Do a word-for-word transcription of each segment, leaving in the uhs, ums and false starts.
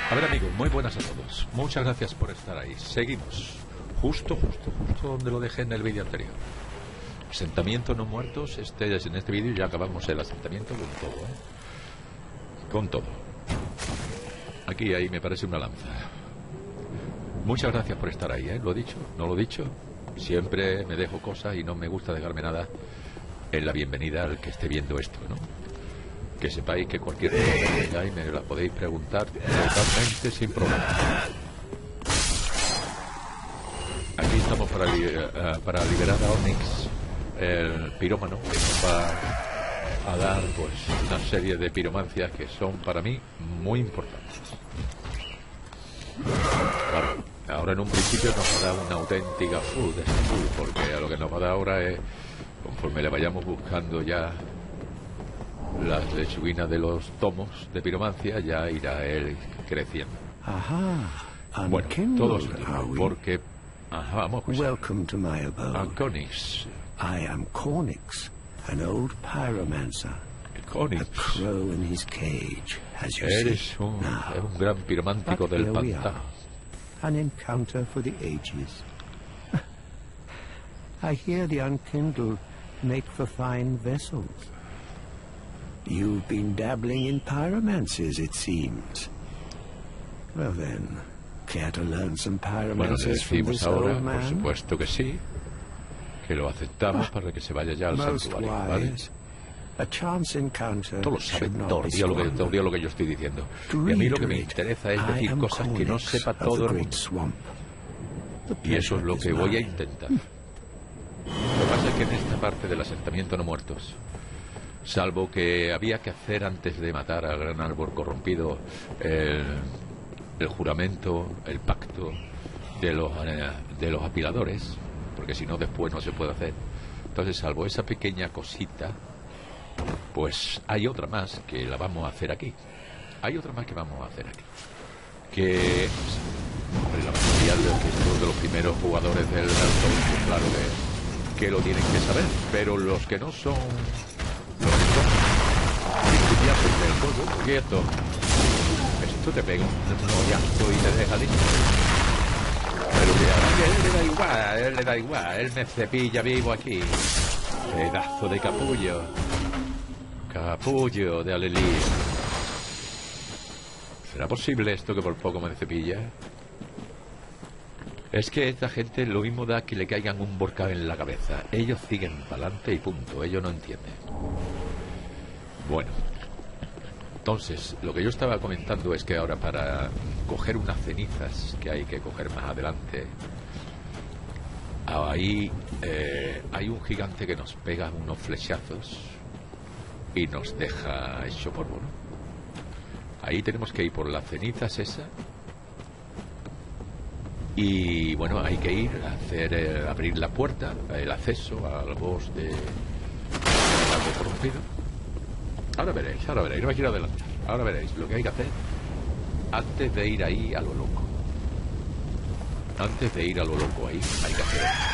A ver, amigos, muy buenas a todos. Muchas gracias por estar ahí. Seguimos. Justo, justo, justo donde lo dejé en el vídeo anterior. Asentamiento no muertos. Este, en este vídeo ya acabamos el asentamiento con todo, ¿eh? Con todo. Aquí, ahí me parece una lanza. Muchas gracias por estar ahí, ¿eh? Lo he dicho, no lo he dicho. Siempre me dejo cosas y no me gusta dejarme nada en la bienvenida al que esté viendo esto, ¿no? Que sepáis que cualquier cosa que tengáis me la podéis preguntar totalmente sin problema. Aquí estamos para, li uh, para liberar a Onyx, el pirómano, que nos va a dar pues una serie de piromancias que son para mí muy importantes. Claro, ahora en un principio nos va a dar una auténtica full de este full, porque a lo que nos va a dar ahora es, conforme le vayamos buscando ya las lechuguinas de los tomos de piromancia, ya irá él creciendo. Ajá. Bueno, todos porque... Ajá, vamos a Welcome to my abode. a Conix. I am Cornix, an old pyromancer. Conix. A crow in his cage, as you Eres see. un, Now, eres un gran piromántico but del here we pantano. are. An encounter for the ages. I hear the unkindled make for fine vessels. You've been dabbling in pyromancies, it seems. Well then, care to learn some Bueno, le pyromancies from decimos this ahora, old por man? supuesto que sí, que lo aceptamos para que se vaya ya al Most santuario, ¿vale? wise. A chance encounter Todo lo sabe, should not todo be odia lo, que, squandered. todo odia lo que yo estoy diciendo. Y a mí lo que me Read, interesa es I decir am cosas que no Cornix sepa of the todo el Great mundo. Swamp. The Y eso es lo pleasure que is voy a mine. intentar. Lo que pasa es que en esta parte del asentamiento no muertos, salvo que había que hacer antes de matar al gran árbol corrompido el, el juramento, el pacto de los, eh, de los apiladores, porque si no después no se puede hacer. Entonces, salvo esa pequeña cosita, pues hay otra más que la vamos a hacer aquí. Hay otra más que vamos a hacer aquí. Que hombre, la mayoría de, que de los primeros jugadores del Hearthstone, pues claro que, que lo tienen que saber, pero los que no son los que son principiantes del juego, quieto, esto te pega un hoyazo y te deja listo. Pero que a él le da igual, a él le da igual, él me cepilla vivo aquí. Pedazo de capullo. Capullo de Alelí. ¿Será posible esto que por poco me cepilla? Es que esta gente lo mismo da que le caigan un volcán en la cabeza. Ellos siguen para adelante y punto. Ellos no entienden. Bueno. Entonces, lo que yo estaba comentando es que ahora para coger unas cenizas que hay que coger más adelante, ahí eh, hay un gigante que nos pega unos flechazos y nos deja hecho polvo, ¿no? Ahí tenemos que ir por las cenizas esa. Y bueno, hay que ir a hacer eh, abrir la puerta, el acceso al boss de del árbol corrompido. Ahora veréis, ahora veréis, no me quiero adelantar. Ahora veréis lo que hay que hacer antes de ir ahí a lo loco. Antes de ir a lo loco ahí, hay que hacer esto.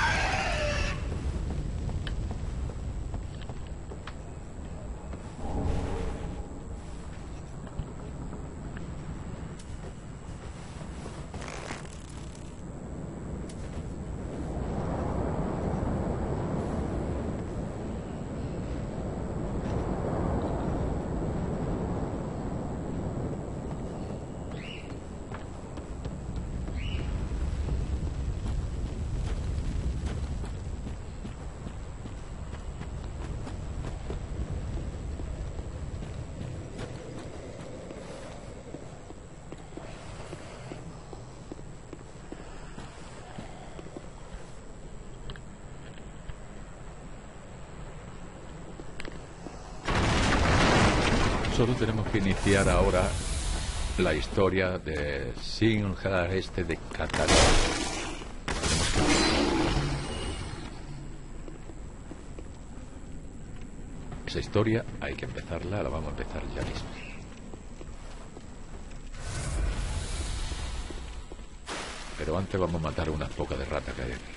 Solo tenemos que iniciar ahora la historia de Sinjar este de Qatar. Tenemos que... Esa historia hay que empezarla, la vamos a empezar ya mismo. Pero antes vamos a matar unas pocas de rata que hay aquí.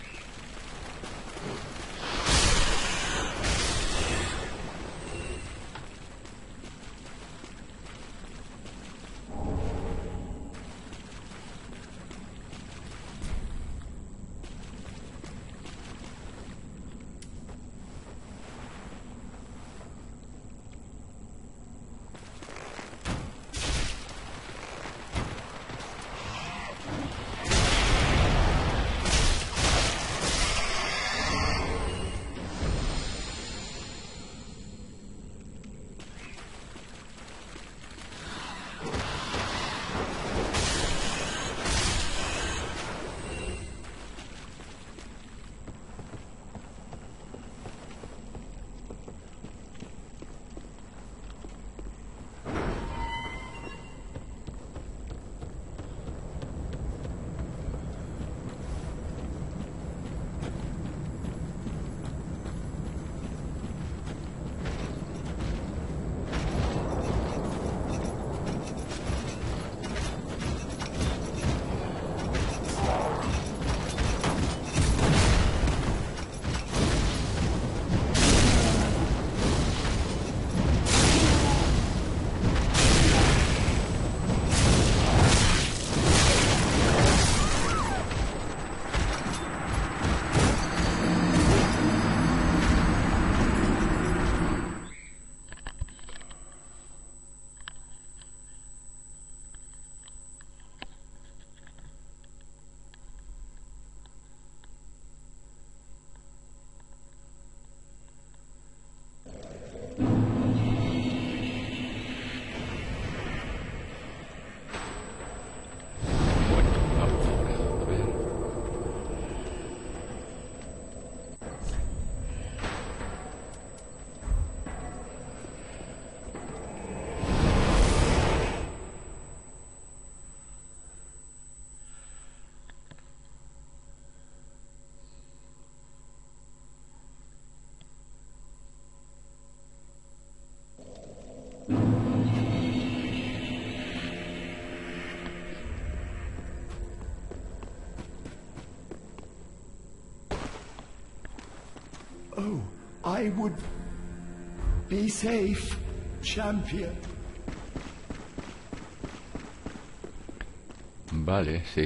I would be safe, champion. Vale, sí.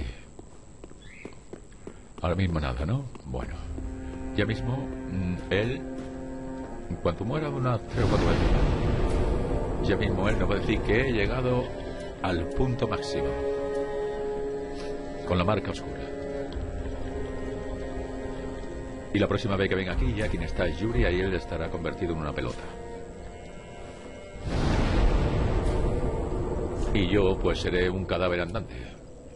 Ahora mismo nada, ¿no? Bueno. Ya mismo, él, en cuanto muera unas tres o cuatro veces, ya mismo él nos va a decir que he llegado al punto máximo. Con la marca oscura. Y la próxima vez que venga aquí, ya quien está es Yuri, y él estará convertido en una pelota. Y yo, pues, seré un cadáver andante.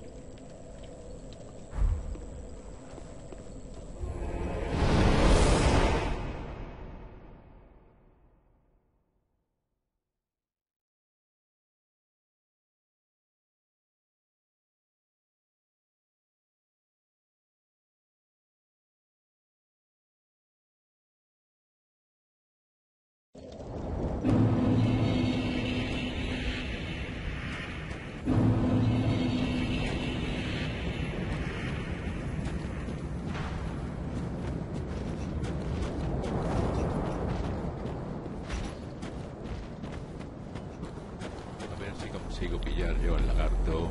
Consigo pillar yo el lagarto.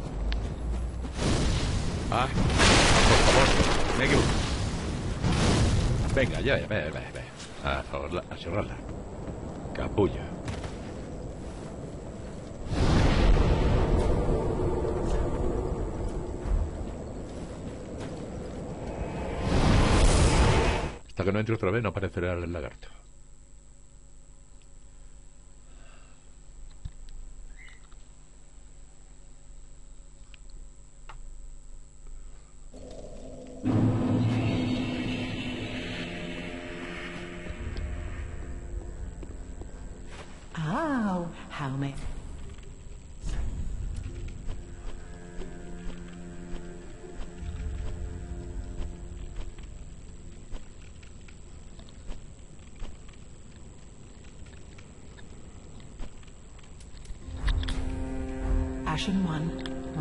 ¡Ah! Por favor, me equivoco. Venga, ya, ya, ve, ve, ve. A, a cerrarla. Capullo. Hasta que no entre otra vez no aparecerá el lagarto. Oh, how may... Ashen one.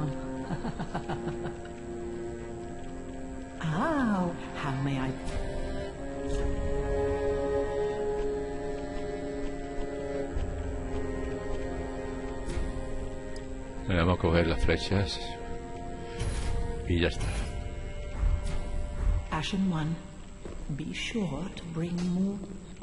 Oh, how may I... Vamos a coger las flechas y ya está. Ashen one, be sure to bring more.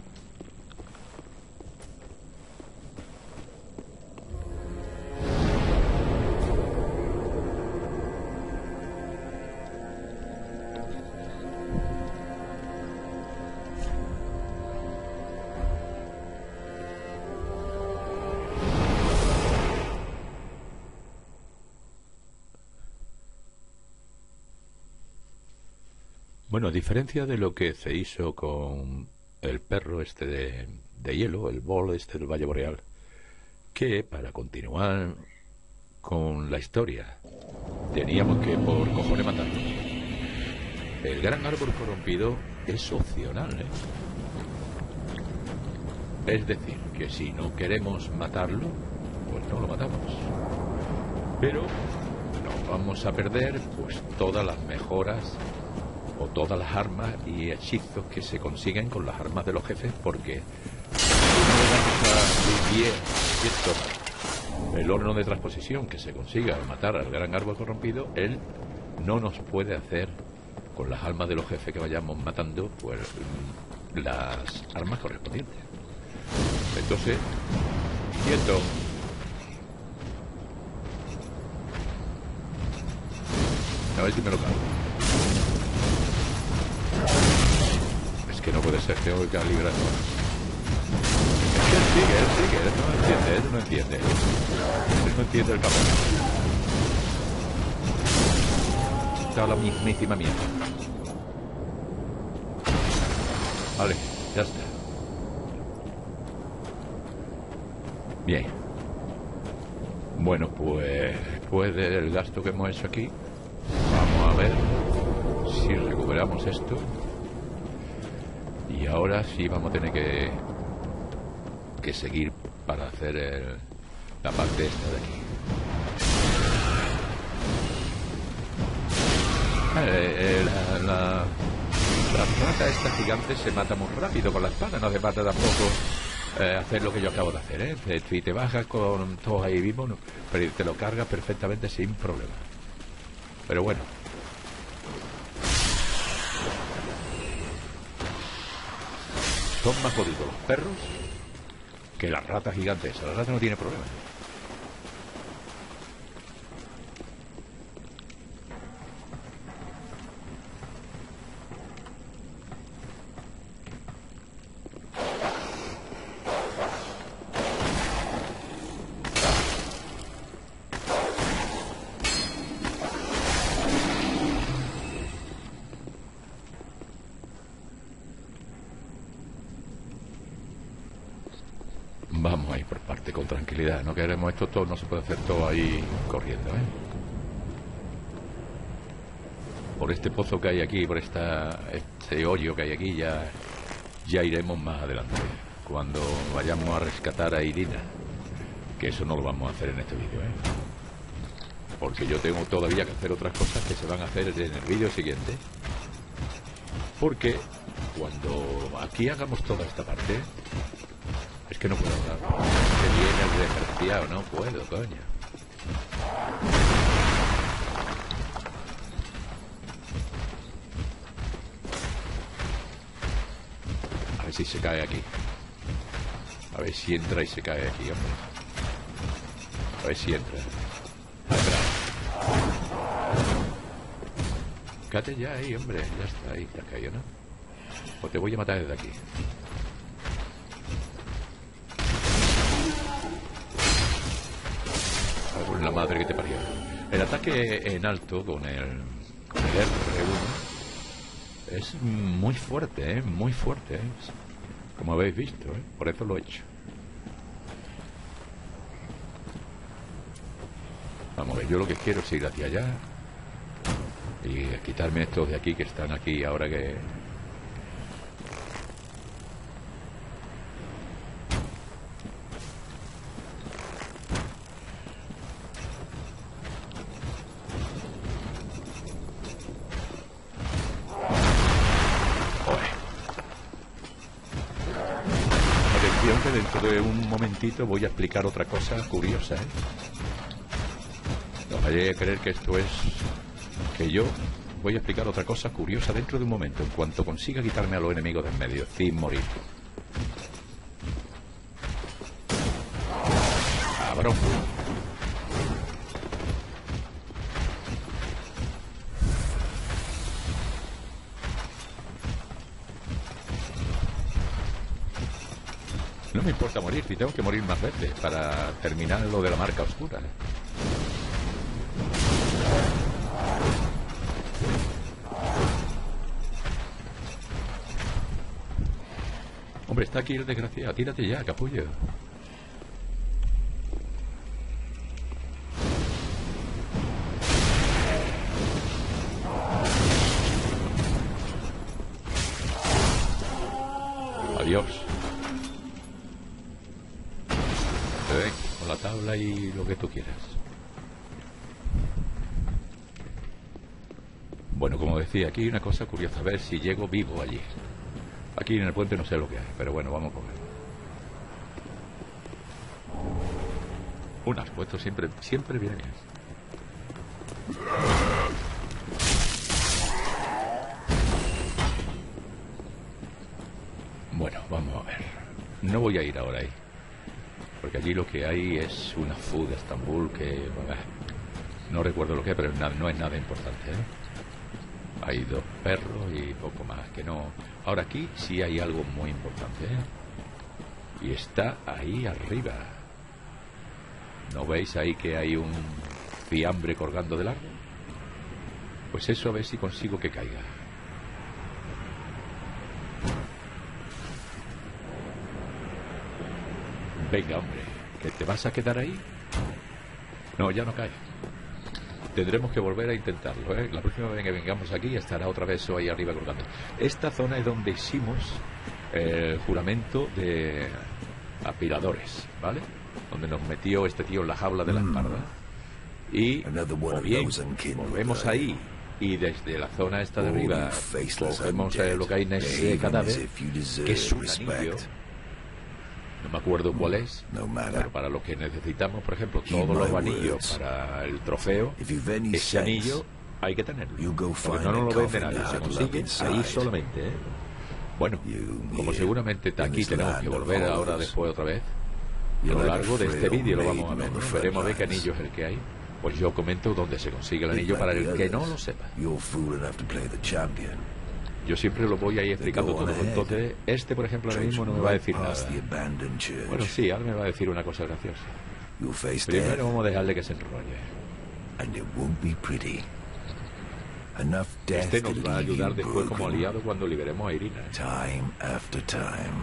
Bueno, a diferencia de lo que se hizo con el perro este de, de hielo, el bol este del Valle Boreal, que para continuar con la historia teníamos que por cojones matarlo. El gran árbol corrompido es opcional, ¿eh? Es decir, que si no queremos matarlo, pues no lo matamos. Pero nos vamos a perder pues todas las mejoras o todas las armas y hechizos que se consiguen con las armas de los jefes, porque no vamos a vivir esto. El horno de transposición que se consiga al matar al gran árbol corrompido, él no nos puede hacer con las armas de los jefes que vayamos matando, pues las armas correspondientes. Entonces, quieto. A ver si me lo cago. Es que no puede ser, tengo que calibrar. Es que él sigue, él sigue, él no entiende, él no entiende. Él no entiende el papel. Está la mismísima mierda. Vale, ya está. Bien. Bueno, pues después del gasto que hemos hecho aquí, vamos a ver si recuperamos esto. Y ahora sí vamos a tener que que seguir para hacer el, la parte esta de aquí. Eh, eh, la, la, la rata esta gigante se mata muy rápido con la espada. No hace falta tampoco eh, hacer lo que yo acabo de hacer, ¿eh? Te, si te bajas con todos ahí vivos, no, pero te lo cargas perfectamente sin problema. Pero bueno. Son más jodidos los perros que las ratas gigantes. La rata no tiene problema. Vamos a ir por parte, con tranquilidad. No queremos esto todo, no se puede hacer todo ahí corriendo, ¿eh? Por este pozo que hay aquí, por esta, este hoyo que hay aquí, ya, ya iremos más adelante. Cuando vayamos a rescatar a Irina. Que eso no lo vamos a hacer en este vídeo, ¿eh? Porque yo tengo todavía que hacer otras cosas que se van a hacer en el vídeo siguiente. Porque cuando aquí hagamos toda esta parte... Es que no puedo hablar. Que viene el desgraciado, no puedo, coño. A ver si se cae aquí. A ver si entra y se cae aquí, hombre. A ver si entra. Entra. Cállate ya ahí, hombre. Ya está ahí, te has caído, ¿no? O te voy a matar desde aquí. La madre que te parió. El ataque en alto con el, con el R uno es muy fuerte, ¿eh? Muy fuerte, ¿eh? Como habéis visto, ¿eh? Por eso lo he hecho. Vamos a ver, yo lo que quiero es ir hacia allá y quitarme estos de aquí que están aquí ahora que... Que dentro de un momentito voy a explicar otra cosa curiosa, ¿eh? No vayáis a creer que esto es... Que yo voy a explicar otra cosa curiosa dentro de un momento, en cuanto consiga quitarme a los enemigos de en medio, sin morir. Cabrón. No me importa morir, si tengo que morir más veces para terminar lo de la marca oscura. Hombre, está aquí el desgraciado. Tírate ya, capullo. Adiós. Ven, con la tabla y lo que tú quieras. Bueno, como decía, aquí hay una cosa curiosa. A ver si llego vivo allí. Aquí en el puente no sé lo que hay, pero bueno, vamos a comer. Un asco, esto siempre, siempre viene bien. Bueno, vamos a ver. No voy a ir ahora ahí. Porque allí lo que hay es una food de Estambul que... Bueno, no recuerdo lo que es, pero no es nada importante, ¿eh? Hay dos perros y poco más, que no... Ahora aquí sí hay algo muy importante, ¿eh? Y está ahí arriba. ¿No veis ahí que hay un fiambre colgando del árbol? Pues eso a ver si consigo que caiga. Venga, hombre, ¿que te vas a quedar ahí? No, ya no cae. Tendremos que volver a intentarlo, ¿eh? La próxima vez que vengamos aquí estará otra vez eso ahí arriba colgando. Esta zona es donde hicimos el juramento de apiladores, ¿vale? Donde nos metió este tío en la jaula de la espalda. Y o bien volvemos ahí Y desde la zona esta de All arriba you faceless cogemos eh, undead, lo que hay en ese behaving as cadáver, if you deserve que es un respect. anillo. No me acuerdo cuál es, No matter. pero para lo que necesitamos, por ejemplo, Heed todos los my anillos words. para el trofeo, If you've any ese sense, anillo hay que tenerlo. you go Porque find no a nos lo vende coffin nadie, to se huddle up consigue inside. ahí solamente, ¿eh? Bueno, You como mere seguramente in aquí this tenemos que land of volver ahora horrors. después otra vez, a You're lo like a largo de este frail vídeo lo vamos a maiden ver, on the ¿no? front Veremos de qué lines. anillo es el que hay. Pues yo comento dónde se consigue el Think anillo para like el the que no others. lo sepa. You're fool enough to play the champion. Yo siempre lo voy ahí explicando Go on todo. ahead. Entonces, este, por ejemplo, ahora Traipse mismo no me va a right decir nada. past the abandoned church. Bueno, sí, ahora me va a decir una cosa graciosa. You'll face death, Primero vamos a dejarle que se enrolle. and it won't be pretty. Enough death Este to nos va a leave ayudar you después como broken. aliado cuando liberemos a Irina. ¿eh? Time after time.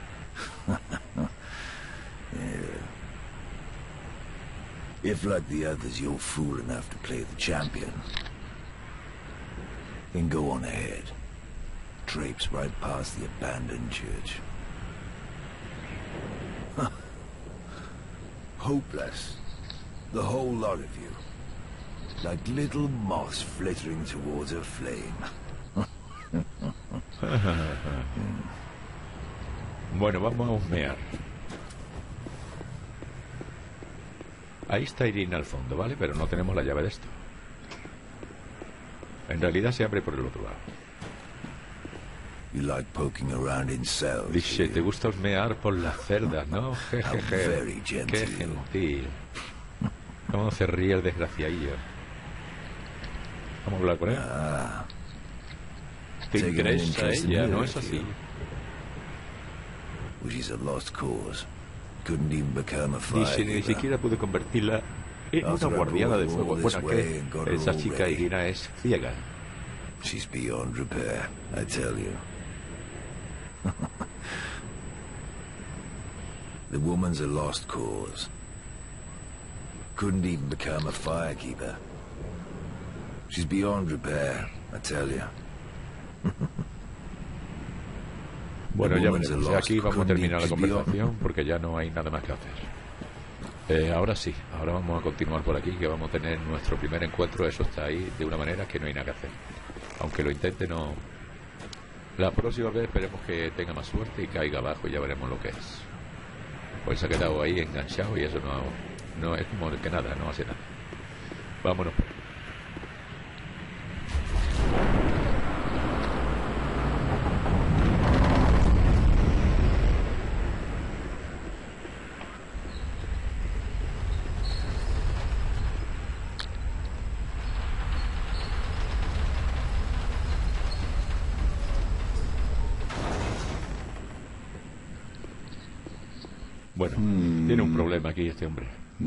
Yeah. If, like the others, you're fool enough to play the champion, then go on ahead. Traipse right past the abandoned church. Huh. Hopeless. The whole lot of you. Like little moths flittering towards a flame. Bueno, vamos a husmear. Ahí está Irina al fondo, ¿vale? Pero no tenemos la llave de esto. En realidad se abre por el otro lado. You like poking around in cells. do Dice, you? te gusta husmear por las cerdas, ¿no? Jejeje. very Qué genteel. gentil. ¿Cómo se ríe el desgraciadillo? Vamos a hablar con él. Ah, Te taking an interesa interest in ella, her, ¿no es if así? you- well, she's a lost cause. Couldn't even become a Dice, ni firekeeper. siquiera pude convertirla en una After I guardiana de brought fuego. all Bueno, this es way and got que her esa all chica ready. Irina es ciega. She's beyond repair, I tell you. The woman's a lost cause. Couldn't even become a firekeeper. She's beyond repair, I tell you. Bueno, The ya woman's a veremos. lost Aquí vamos a couldn't terminar la even be on- conversación porque ya no hay nada más que hacer. Eh, ahora sí, ahora vamos a continuar por aquí, que vamos a tener nuestro primer encuentro. Eso está ahí de una manera que no hay nada que hacer. Aunque lo intente, no. La próxima vez esperemos que tenga más suerte y caiga abajo y ya veremos lo que es. Pues se ha quedado ahí enganchado y eso no, no es como que nada, no hace nada. Vámonos. Bueno, tiene un problema aquí este hombre.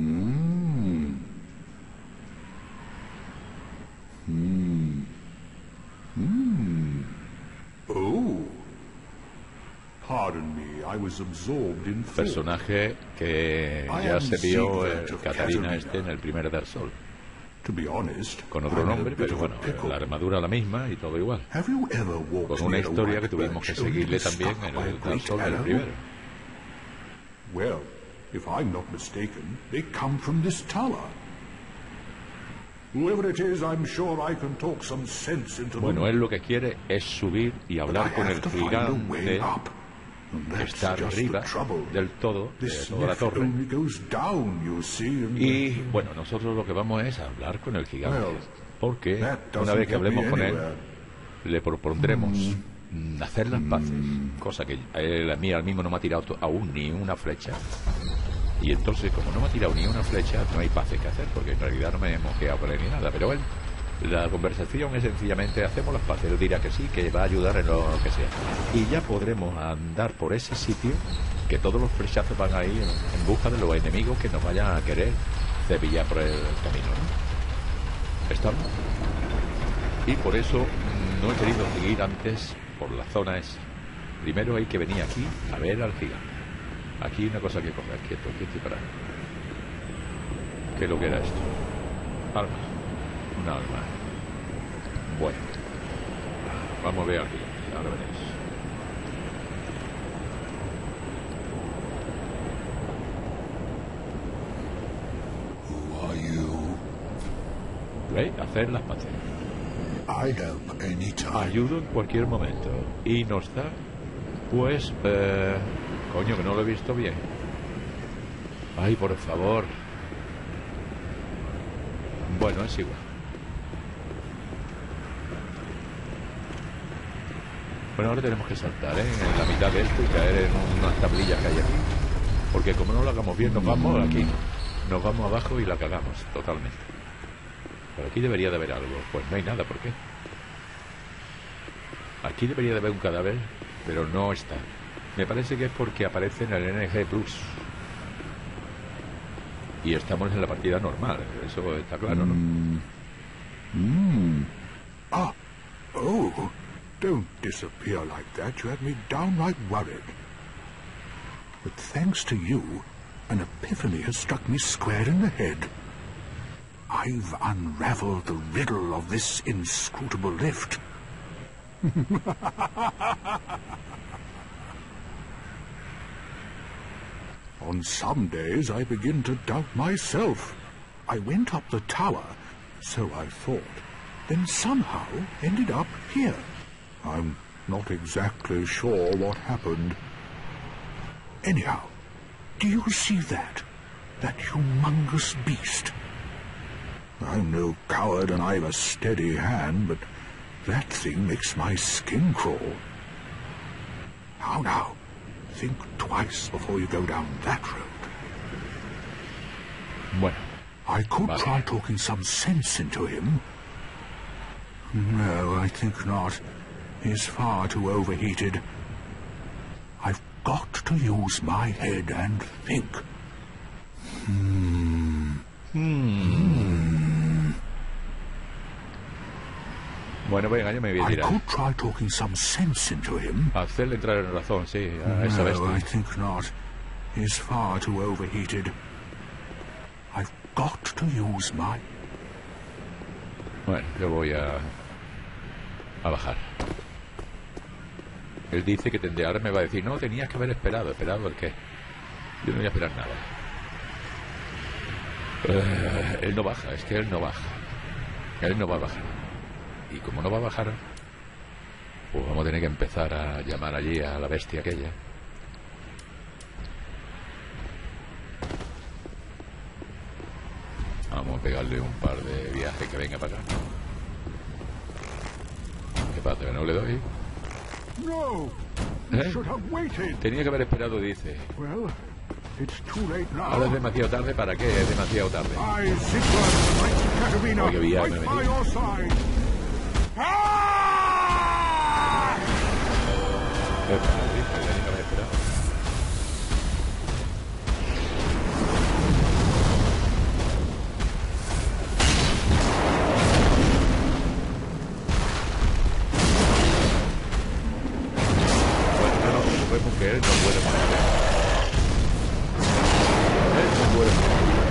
Oh. Pardon me, I was absorbed in thought. Personaje que ya se vio eh, Catarina este en el primer Dark Souls. To be honest, Con otro I'm in a nombre, bit pero of a bueno, pickle. la armadura la misma y todo igual. Have you ever walked Con una near a historia que white tuvimos que birch only seguirle to be también struck en by a el Dark great Souls, el arrow? primero. Well, if I'm not mistaken, they come from this tower. Whoever it is, I'm sure I can talk some sense into Bueno, them. él lo que quiere es subir y But I hablar con have el to find a way gigante up. And que that's está just arriba the trouble. del todo, de This toda la lift torre. only goes down, you see, and Y bueno, nosotros lo que vamos es a hablar con el gigante. Well, Porque that una doesn't vez que get me hablemos con él, anywhere. le propondremos mm, hacer las paces, cosa que a él, a mí al mismo no me ha tirado to- aún ni una flecha. Y entonces, como no me ha tirado ni una flecha, no hay paces que hacer, porque en realidad no me hemos quedado con él ni nada. Pero él, la conversación es sencillamente, hacemos las paces. Él dirá que sí, que va a ayudar en lo que sea. Y ya podremos andar por ese sitio, que todos los flechazos van ahí en, en busca de los enemigos que nos vayan a querer cepillar por el camino, ¿no? ¿Estamos? Y por eso mm, no he querido seguir antes por la zona esa. Primero hay que venir aquí a ver al gigante. Aquí hay una cosa que coger, quieto, quieto y parar. ¿Qué es lo que era esto? Alma. Un alma. Bueno. Vamos a ver al gigante, ahora veréis. Who are you? ¿Veis? Hacer las paces. I help anytime. Ayudo en cualquier momento. Y no está. Pues, eh, coño, que no lo he visto bien. Ay, por favor. Bueno, es igual. Bueno, ahora tenemos que saltar, ¿eh? En la mitad de esto y caer en unas tablillas que hay aquí. Porque como no lo hagamos bien, nos vamos aquí. Nos vamos abajo y la cagamos totalmente. Pero aquí debería de haber algo. Pues no hay nada, ¿por qué? Aquí debería de haber un cadáver, pero no está. Me parece que es porque aparece en el N G Plus. Y estamos en la partida normal. Eso está claro, ¿no? Mm. Mm. Ah. Oh. Don't disappear like that. You had me downright worried. But thanks to you, an epiphany has struck me square in the head. I've unraveled the riddle of this inscrutable lift. On some days I begin to doubt myself. I went up the tower, so I thought, then somehow ended up here. I'm not exactly sure what happened. Anyhow, do you see that? That humongous beast? I'm no coward and I've a steady hand, but that thing makes my skin crawl. How now? Think twice before you go down that road. Bueno. I could vale. try talking some sense into him. No, I think not. He's far too overheated. I've got to use my head and think. Hmm. Hmm. Bueno, venga, ya me voy a I tirar. could try talking some sense into him. Hacerle entrar en razón, sí, a esa No, I bestia. think not. He's far too overheated. I've got to use my... Bueno, yo voy a... a bajar. Él dice que tendría... Ahora me va a decir, no, tenías que haber esperado. ¿Esperado el qué? Yo no voy a esperar nada. Uh, él no baja, es que él no baja. Él no va a bajar. Y como no va a bajar, pues vamos a tener que empezar a llamar allí a la bestia aquella. Vamos a pegarle un par de viajes que venga para acá. ¿Qué pasa? ¿Que no le doy? No! ¿Eh? You should have waited. Tenía que haber esperado, dice. Well, it's too late now. Ahora es demasiado tarde. ¿Para qué es demasiado tarde? I, Sigurd, Knight Katarina, Oye, ya me fight metí. by your side. Ah! ¿Qué pasa? Dice, tenía que haber esperado. Bueno, no nos preocupemos que él no puede morir. Él no puede morir.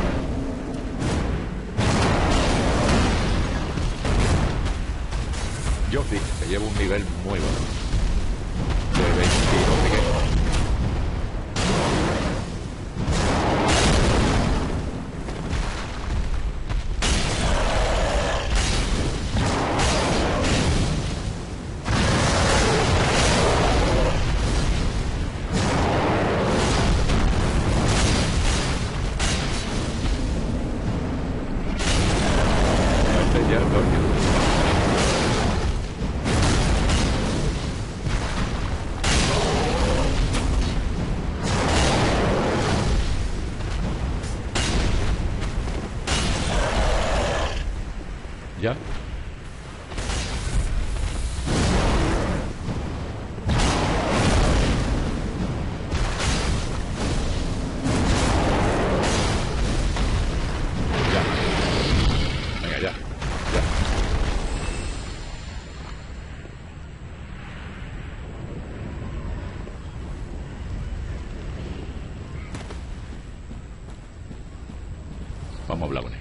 Yo sí, que llevo un nivel muy bueno. De veinte, no sé qué. Este ya, coño. ¿Ya? Ya. Venga, ya. Ya. Vamos a hablar con él.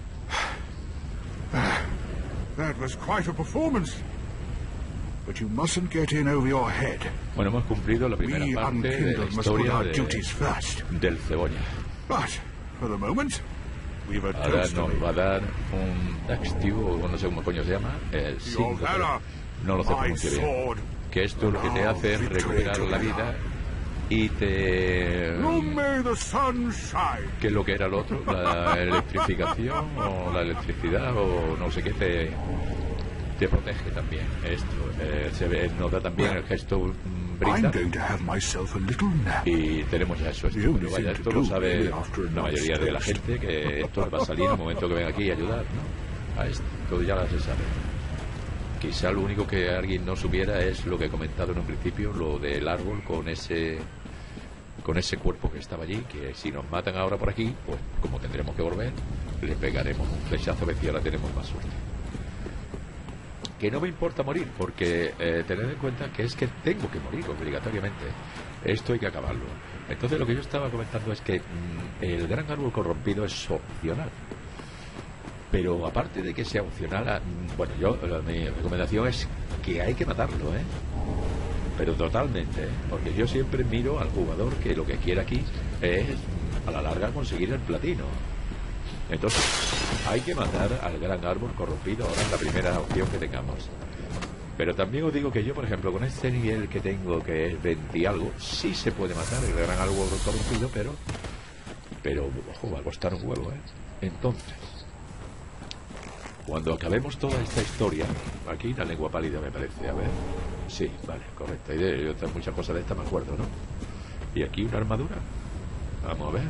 That was quite a performance. But you mustn't get in over your head. Bueno, hemos cumplido la primera We parte de la unkindled must put historia our de, duties first. del cebolla. But, for the moment, we've a Ahora toast to nos va a make. dar un Daxtiu, o no sé cómo coño se llama, el Your signo, valor, no lo sé my pronunciar bien. sword. Que esto lo que te hace es recuperar la vida y te... Long may the sun shine. ¿Qué es lo que era lo otro? La electrificación o la electricidad o no sé qué te, te protege también. Esto eh, se ve, nos da también el gesto mm, I'm brinda going to have myself a little nap. y tenemos ya eso. Esto, pero vaya, esto lo sabe la mayoría de la gente, que esto va a salir en el momento que venga aquí y ayudar, ¿no? A esto, todo ya se sabe. Quizá lo único que alguien no supiera es lo que he comentado en un principio, lo del árbol con ese con ese cuerpo que estaba allí, que si nos matan ahora por aquí, pues como tendremos que volver, le pegaremos un flechazo a ver si ahora tenemos más suerte. Que no me importa morir, porque eh, tened en cuenta que es que tengo que morir obligatoriamente. Esto hay que acabarlo. Entonces lo que yo estaba comentando es que mmm, el gran árbol corrompido es opcional. Pero aparte de que sea opcional, bueno, yo mi recomendación es que hay que matarlo, ¿eh? Pero totalmente, ¿eh? Porque yo siempre miro al jugador que lo que quiere aquí es, a la larga, conseguir el platino. Entonces, hay que matar al gran árbol corrompido, ahora es la primera opción que tengamos. Pero también os digo que yo, por ejemplo, con este nivel que tengo, que es veinte y algo, sí se puede matar el gran árbol corrompido, pero, pero, ojo, va a costar un huevo, ¿eh? Entonces... Cuando acabemos toda esta historia, aquí la lengua pálida me parece, a ver, sí, vale, correcta idea, yo otras muchas cosas de esta me acuerdo, ¿no? Y aquí una armadura, vamos a ver.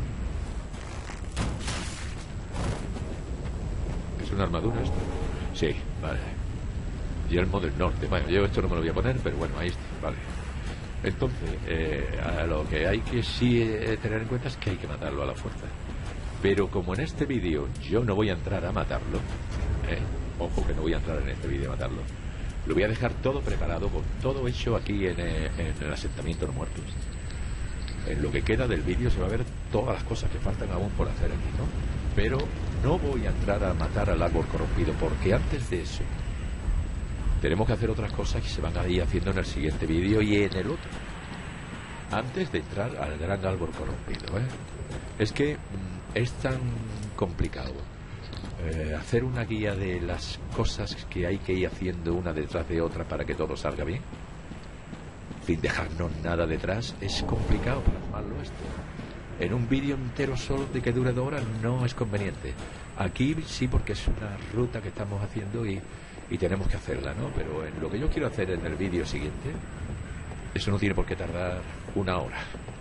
¿Es una armadura esto? Sí, vale. Yelmo del norte, bueno, yo esto no me lo voy a poner, pero bueno, ahí está, vale. Entonces, eh, a lo que hay que sí eh, tener en cuenta es que hay que matarlo a la fuerza. Pero como en este vídeo yo no voy a entrar a matarlo, ¿eh? Ojo que no voy a entrar en este vídeo a matarlo, lo voy a dejar todo preparado, con todo hecho aquí en, eh, en el asentamiento de muertos. En lo que queda del vídeo se va a ver todas las cosas que faltan aún por hacer aquí, ¿no? Pero no voy a entrar a matar al árbol corrompido, porque antes de eso tenemos que hacer otras cosas que se van a ir haciendo en el siguiente vídeo y en el otro, antes de entrar al gran árbol corrompido, ¿eh? Es que mmm, es tan complicado eh, hacer una guía de las cosas que hay que ir haciendo una detrás de otra para que todo salga bien, sin dejarnos nada detrás. Es complicado plasmarlo esto en un vídeo entero solo de que dure dos horas. No es conveniente. Aquí sí, porque es una ruta que estamos haciendo y, y tenemos que hacerla, ¿no? Pero en lo que yo quiero hacer en el vídeo siguiente, eso no tiene por qué tardar una hora.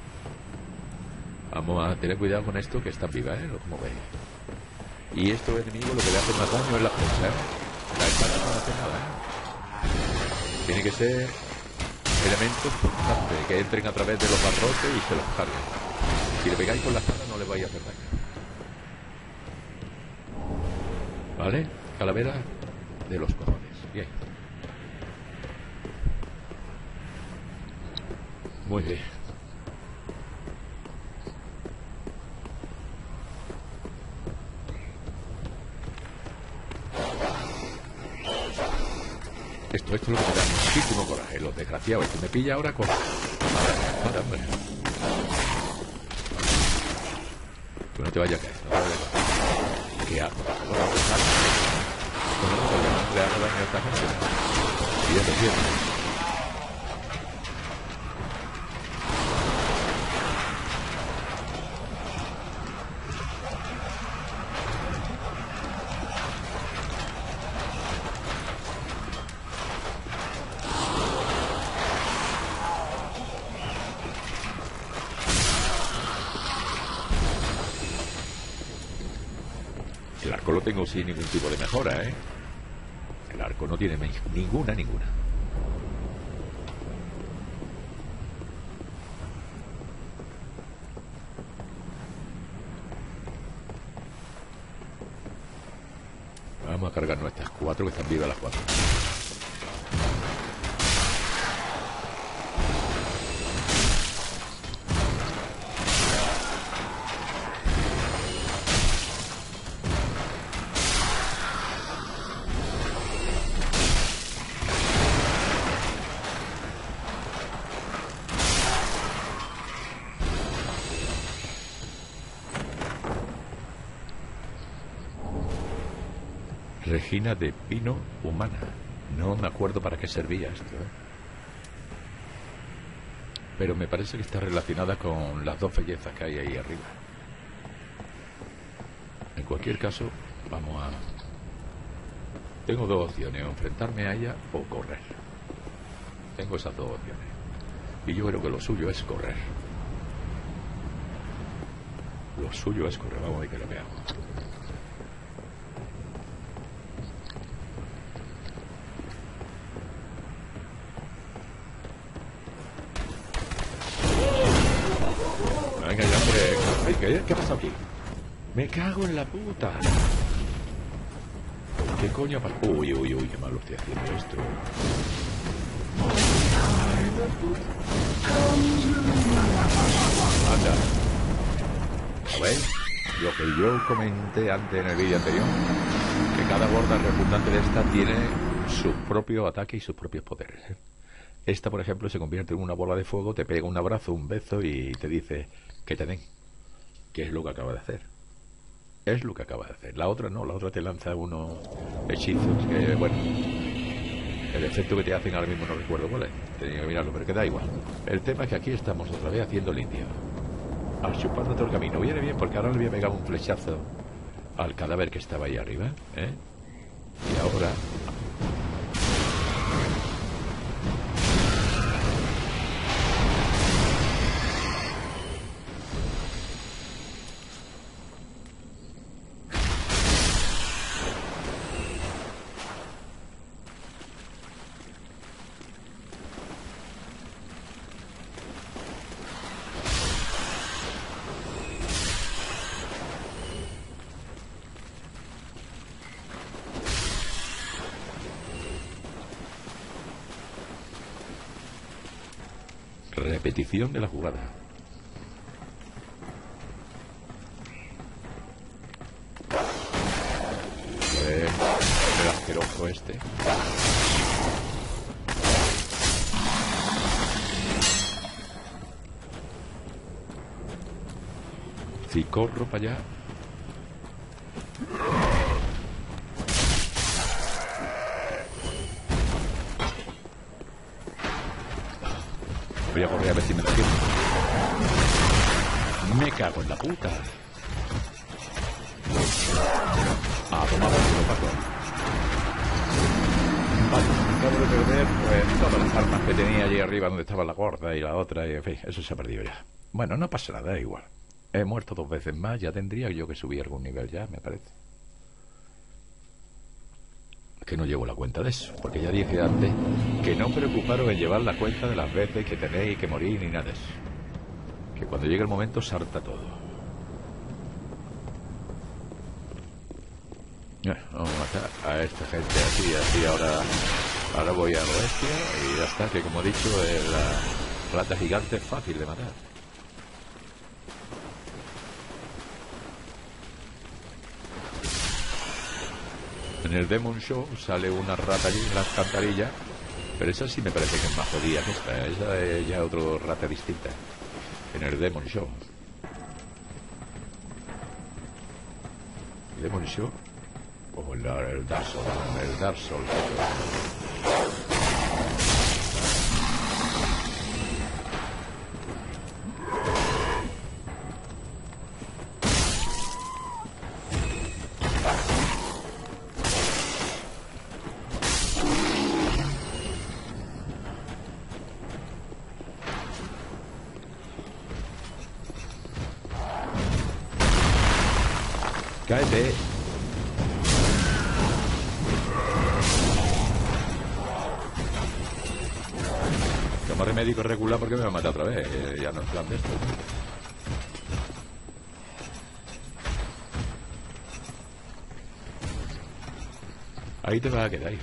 Vamos a tener cuidado con esto, que está viva, ¿eh? Como veis. Y estos enemigos lo que le hacen más daño es la flecha, ¿eh? La espada no hace nada, ¿eh? Tiene que ser elementos constantes, que entren a través de los barrotes y se los carguen. Si le pegáis con la espada no le vais a hacer daño. ¿Vale? Calavera de los cojones. Bien. Muy bien. Esto, esto es lo que me da muchísimo coraje, los desgraciados. Esto me pilla ahora con... Ahora, hombre. Pues no te vayas a caer, no te vayas a caer. ¿Qué hago? ¿Cómo lo hago? ¿Cómo lo hago? ¿Le hago daño a esta gente? Y ya te cierro. El arco lo tengo sin ningún tipo de mejora, ¿eh? El arco no tiene ninguna, ninguna. Vamos a cargar nuestras cuatro, que están vivas las cuatro. Regina de Pino humana. No me acuerdo para qué servía esto, ¿eh? Pero me parece que está relacionada con las dos bellezas que hay ahí arriba. En cualquier caso, vamos a... Tengo dos opciones, o enfrentarme a ella o correr. Tengo esas dos opciones. Y yo creo que lo suyo es correr. Lo suyo es correr. Vamos a ver qué es lo que hago. Venga, ya, hombre. ¿Qué, ¿Qué pasa aquí? Me cago en la puta. ¿Qué coño pasa? Uy, uy, uy, qué mal lo estoy haciendo esto. Anda. A ver, lo que yo comenté antes en el vídeo anterior, que cada gorda repugnante de esta tiene su propio ataque y sus propios poderes. Esta, por ejemplo, se convierte en una bola de fuego, te pega un abrazo, un beso y te dice que te den. ¿Qué es lo que acaba de hacer? Es lo que acaba de hacer. La otra no, la otra te lanza unos hechizos que, bueno, el efecto que te hacen ahora mismo no recuerdo cuál es. Tenía que mirarlo, pero que da igual. El tema es que aquí estamos otra vez haciendo el indio. Al chupando todo el camino. Viene bien porque ahora le voy a pegar un flechazo al cadáver que estaba ahí arriba, ¿eh? Y ahora... Repetición de la jugada. Eh, el asqueroso este. Si corro para allá. Voy a correr a ver si me despierto. Me cago en la puta. Ah, tomado el paso. Vale, acabo de perder pues todas las armas que tenía allí arriba donde estaba la gorda y la otra y en fin, eso se ha perdido ya. Bueno, no pasa nada, da igual. He muerto dos veces más, ya tendría yo que subir algún nivel ya, me parece. Que no llevo la cuenta de eso, porque ya dije antes que no preocuparos en llevar la cuenta de las veces que tenéis que morir ni nada de eso. Que cuando llegue el momento salta todo. Bueno, vamos a matar a esta gente así, así ahora, ahora voy a lo bestia y ya está, que como he dicho, la rata gigante es fácil de matar. En el Demon Show sale una rata allí en las alcantarillas, pero esa sí me parece que es más jodida que esta. Esa es ya otra rata distinta. En el Demon Show. ¿El Demon Show? O el, el Dark Souls. El Dark Souls. Cáete. Como remedio regular porque me va a matar otra vez. Eh, ya no es plan de esto. Ahí te vas a quedar, hijo.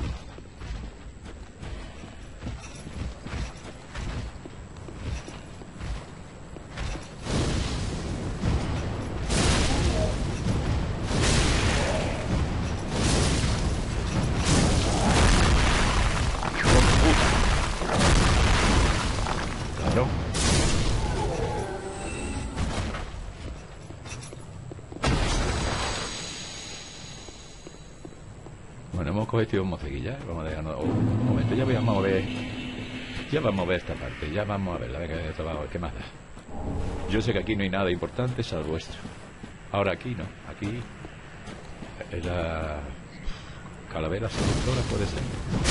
Bueno, hemos cogido un moceguilla. Vamos a dejarnos... Oh, un momento, ya vamos a ver... Ya vamos a ver esta parte. Ya vamos a ver la de trabajo. ¿Qué más da? Yo sé que aquí no hay nada importante salvo esto. Ahora aquí no. Aquí... La... Calavera seductora puede ser.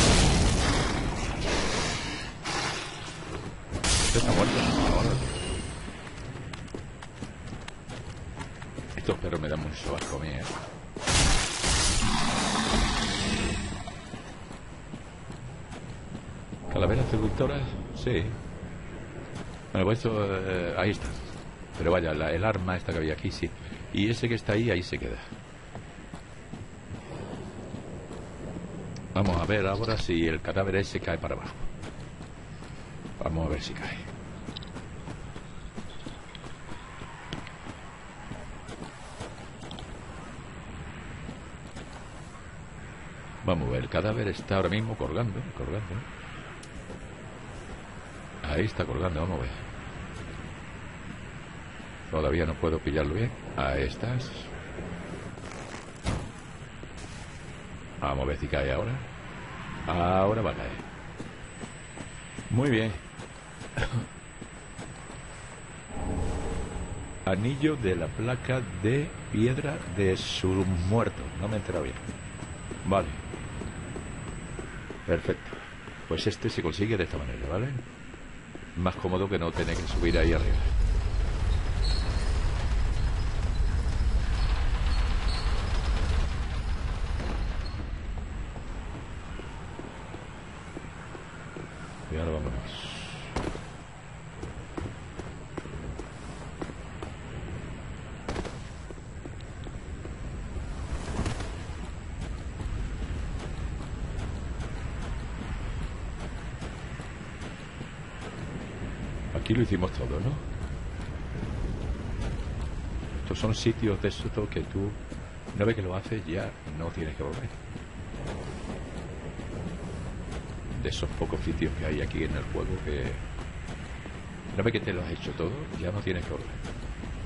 Esto está muerto ahora. Estos perros me dan mucho asco a mí, ¿eh? Calaveras seductoras, sí. Bueno, pues esto, eh, ahí está. Pero vaya, la, el arma esta que había aquí, sí. Y ese que está ahí, ahí se queda. Vamos a ver ahora si el cadáver ese cae para abajo. Vamos a ver si cae. Vamos a ver, el cadáver está ahora mismo colgando, colgando. Ahí está colgando, vamos a ver. Todavía no puedo pillarlo bien. Ahí estás. Vamos a ver si cae ahora. Ahora va a caer. Muy bien. Anillo de la placa de piedra de su muerto. No me he enterado bien. Vale. Perfecto. Pues este se consigue de esta manera, ¿vale? Más cómodo que no tener que subir ahí arriba. Y ahora vámonos. Aquí lo hicimos todo, ¿no? Estos son sitios de esos que tú, una vez que lo haces, ya no tienes que volver. De esos pocos sitios que hay aquí en el juego que, una vez que te lo has hecho todo, ya no tienes que volver.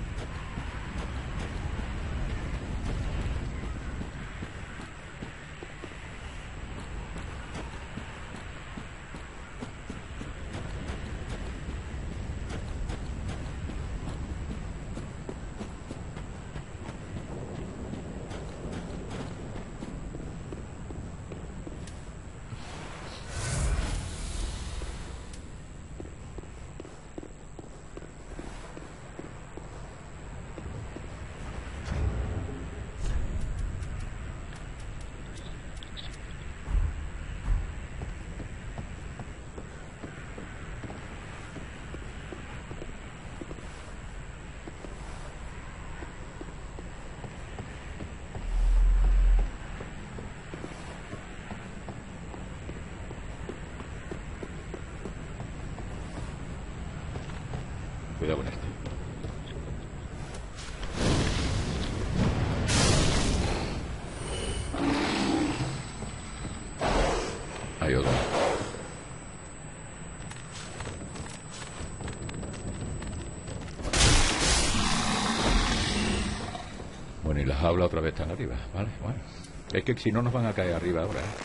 Cuidado con esto. Hay otro. Bueno, y las jaulas otra vez están arriba, ¿vale? Bueno, es que si no nos van a caer arriba ahora, ¿eh?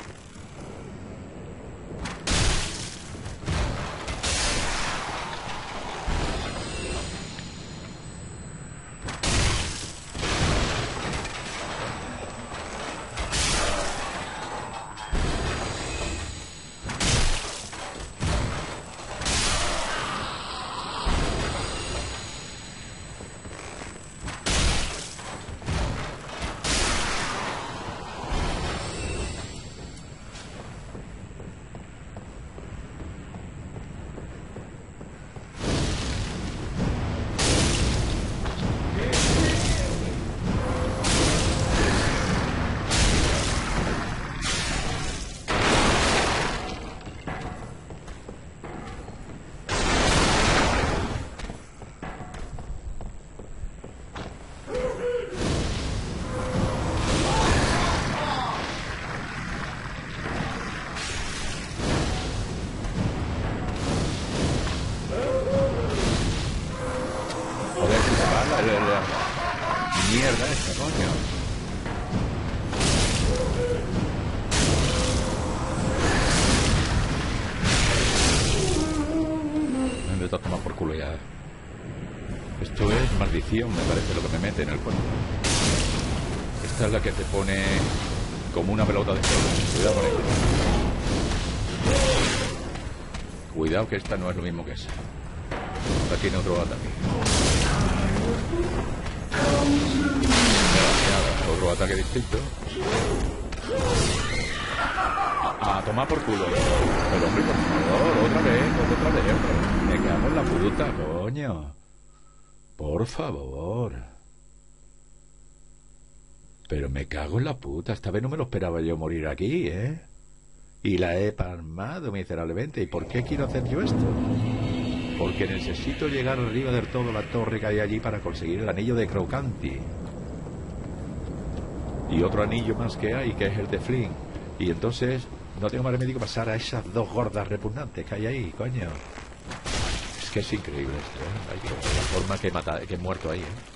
inyección, me parece, lo que me mete en el cuerpo. Esta es la que te pone como una pelota de fuego. Cuidado con ella. Cuidado que esta no es lo mismo que esa. Esta tiene otro ataque. Otro ataque distinto. A, a tomar por culo. Pero hombre, por favor, otra vez, otra vez, otra vez. Me cago en la puta, coño. Por favor. Pero me cago en la puta. Esta vez no me lo esperaba yo morir aquí, ¿eh? Y la he palmado miserablemente. ¿Y por qué quiero hacer yo esto? Porque necesito llegar arriba del todo la torre que hay allí para conseguir el anillo de Crocanti. Y otro anillo más que hay, que es el de Flynn. Y entonces no tengo más remedio que pasar a esas dos gordas repugnantes que hay ahí, coño. Es que es increíble esto, ¿eh? Hay que ver la forma que he, matado, que he muerto ahí, ¿eh?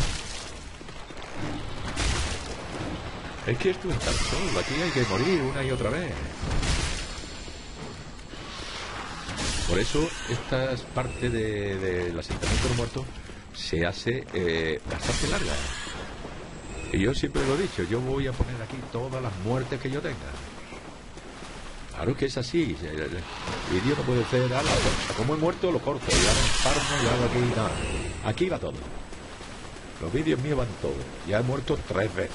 Es que esto es tan solo. Aquí hay que morir una y otra vez. Por eso esta parte de, del asentamiento de los muertos se hace eh, bastante larga. Y yo siempre lo he dicho, yo voy a poner aquí todas las muertes que yo tenga. Claro que es así. El vídeo no puede ser, ala, como he muerto lo corto, y ahora enfarmo y hago aquí nada. Aquí va todo. Los vídeos míos van todos. Ya he muerto tres veces.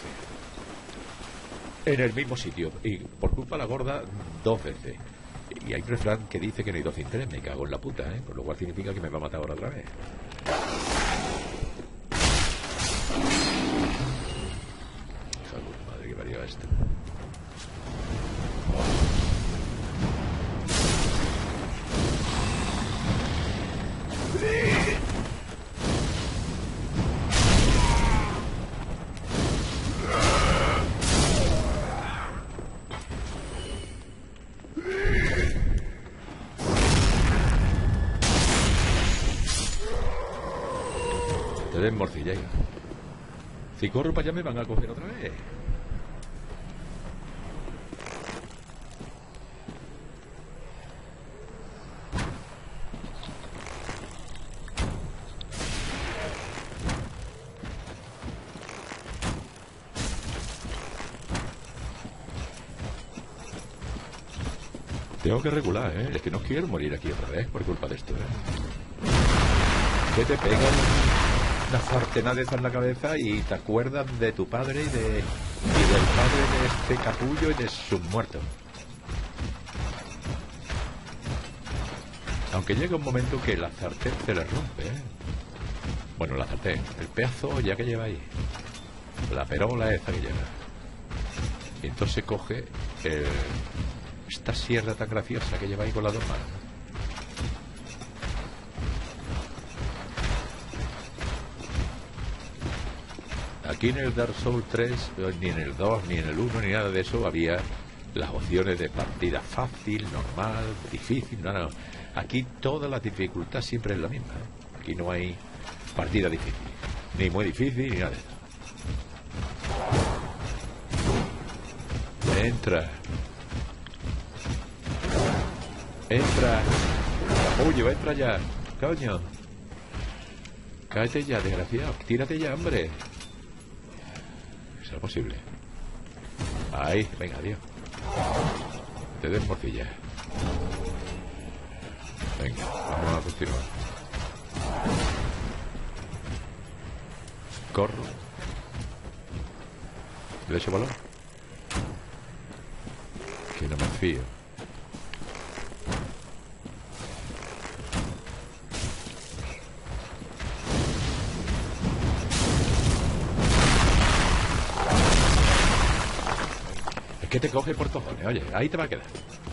En el mismo sitio. Y por culpa de la gorda, dos veces. Y hay un refrán que dice que no hay dos sin tres. Me cago en la puta, ¿eh? Por lo cual significa que me va a matar ahora otra vez. Madre que parió esto. Te den morcilla. Si corro para allá me van a coger otra vez. Tengo que regular, ¿eh? Es que no quiero morir aquí otra vez por culpa de esto, ¿eh? Que te pegan una sartenada de esa en la cabeza y te acuerdas de tu padre y, de, y del padre de este capullo y de sus muertos. Aunque llega un momento que la sartén se le rompe, ¿eh? Bueno, la sartén, el pedazo ya que lleva ahí. La perola esa que lleva. Y entonces coge el... esta sierra tan graciosa que lleva ahí con las dos manos. Aquí en el Dark Souls tres, ni en el dos, ni en el uno, ni nada de eso, había las opciones de partida fácil, normal, difícil, no, no. Aquí toda la dificultad siempre es la misma, ¿eh? Aquí no hay partida difícil, ni muy difícil, ni nada de eso. Entra. Entra. Capullo, entra ya. Coño. Cáete ya, desgraciado. Tírate ya, hombre. ¿Será posible? Ahí, venga, adiós. Te den morcilla. Venga, vamos a continuar. Corro. ¿Le echo valor? Que no me fío. Es que te coge por cojones, oye, ahí te va a quedar.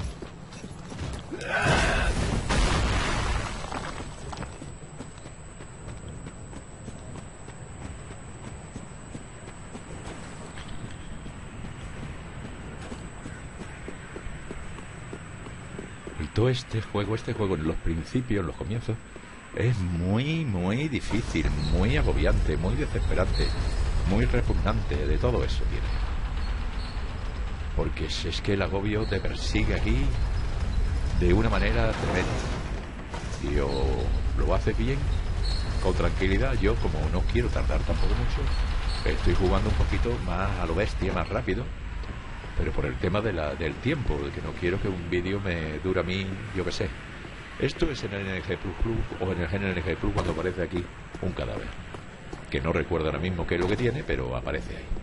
Y todo este juego, este juego en los principios, en los comienzos, es muy, muy difícil, muy agobiante, muy desesperante, muy repugnante, de todo eso tiene. Porque es, es que el agobio te persigue aquí de una manera tremenda. Y o lo haces bien con tranquilidad. Yo, como no quiero tardar tampoco mucho, estoy jugando un poquito más a lo bestia, más rápido, pero por el tema de la, del tiempo, de que no quiero que un vídeo me dure a mí, yo qué sé. Esto es en el N G Plus Plus, o en el N G Plus, cuando aparece aquí un cadáver, que no recuerdo ahora mismo qué es lo que tiene, pero aparece ahí.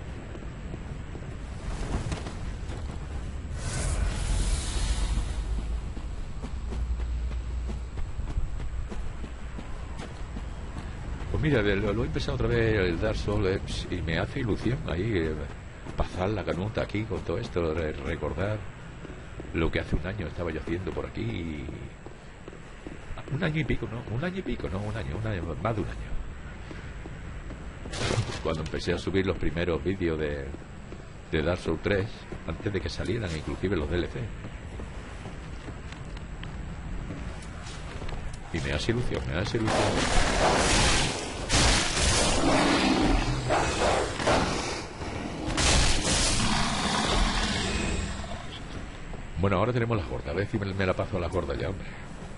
Pues mira, lo, lo he empezado otra vez el Dark Souls y me hace ilusión ahí eh, pasar la canuta aquí con todo esto, re recordar lo que hace un año estaba yo haciendo por aquí. Y... un año y pico, ¿no? Un año y pico, no, un año, un año, más de un año. Cuando empecé a subir los primeros vídeos de, de Dark Souls tres, antes de que salieran inclusive los D L C. Y me hace ilusión, me hace ilusión. Bueno, ahora tenemos las gordas. A ver si me, me la paso a las gordas ya, hombre.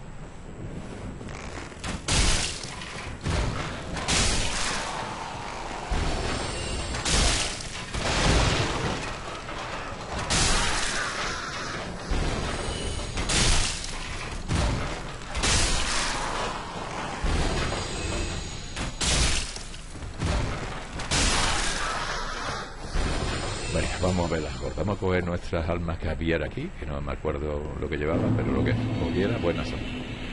Vamos a ver las gordas, vamos a coger nuestras almas que había aquí, que no me acuerdo lo que llevaba, pero lo que cogiera, buenas son.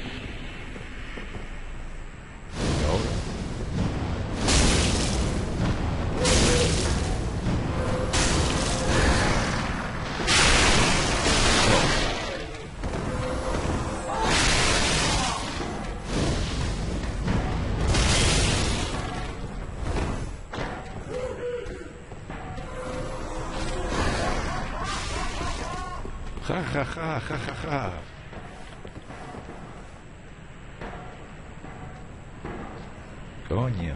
Ja, ja, ja, ja, ja, ja. Coño.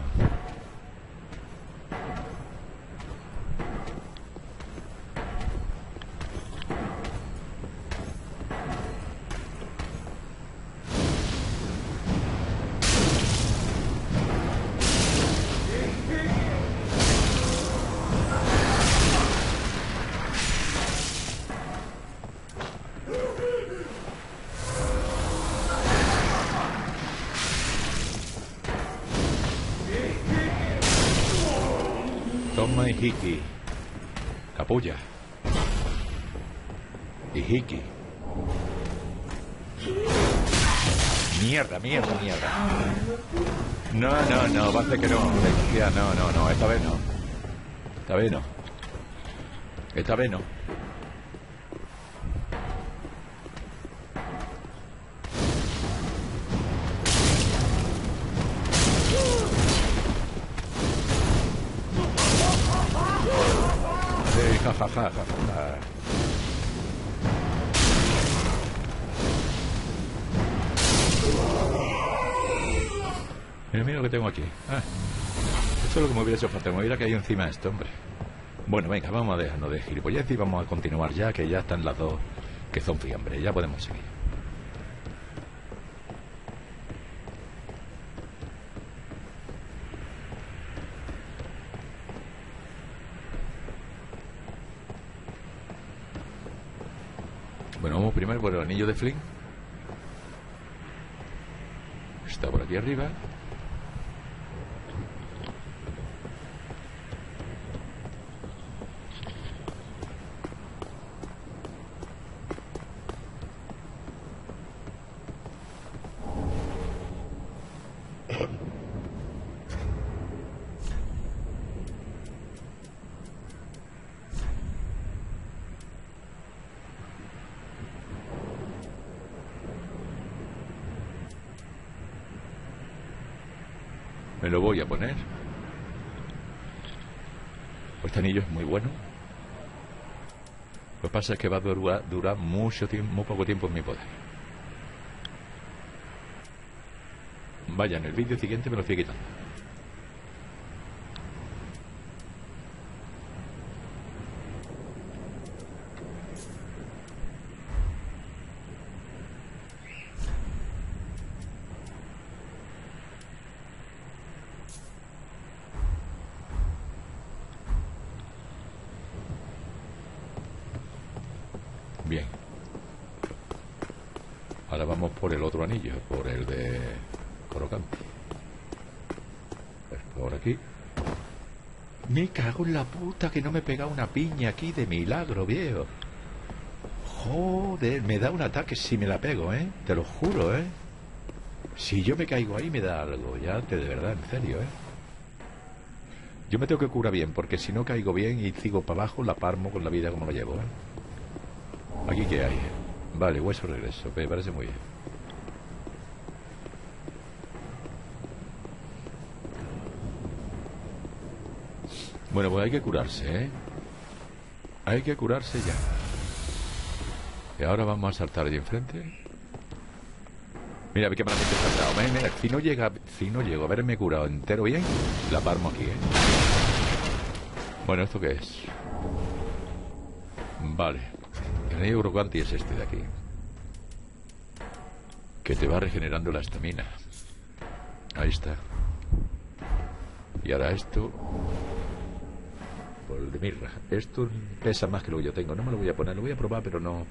Toma Hiki. Capulla. Y Hiki. Mierda, mierda, mierda. No, no, no, va a ser que no. Decía, no, no, no, esta vez no. Esta vez no. Esta vez no. Ja, ja, ja, ja, ja. Mira, mira lo que tengo aquí. Ah, esto es lo que me hubiera hecho falta. Me hubiera caído encima de esto, hombre. Bueno, venga, vamos a dejarnos de gilipollas y vamos a continuar ya, que ya están las dos que son fiambre. Ya podemos seguir. Bueno, vamos primero por el anillo de Flynn. Está por aquí arriba. Me lo voy a poner. Este anillo es muy bueno. Lo que pasa es que va a durar, durar mucho tiempo, muy poco tiempo en mi poder. Vaya, en el vídeo siguiente me lo estoy quitando. Bien. Ahora vamos por el otro anillo, por el de Corocanti. Por aquí. Me cago en la puta que no me he pegado una piña aquí de milagro, viejo. Joder, me da un ataque si me la pego, ¿eh? Te lo juro, ¿eh? Si yo me caigo ahí me da algo, ya te de verdad, en serio, ¿eh? Yo me tengo que curar bien, porque si no caigo bien y sigo para abajo, la palmo con la vida como lo llevo, ¿eh? ¿Aquí qué hay? Vale, hueso regreso, me parece muy bien. Bueno, pues hay que curarse, ¿eh? Hay que curarse ya. Y ahora vamos a saltar allí enfrente. Mira, qué malamente he saltado. Mira, mira, si no llega, si no llego a haberme curado entero bien, la palmo aquí, ¿eh? Bueno, ¿esto qué es? Vale. El anillo Corocanti es este de aquí, que te va regenerando la estamina. Ahí está. Y ahora esto, por el de mirra. Esto pesa más que lo que yo tengo. No me lo voy a poner, lo voy a probar, pero no.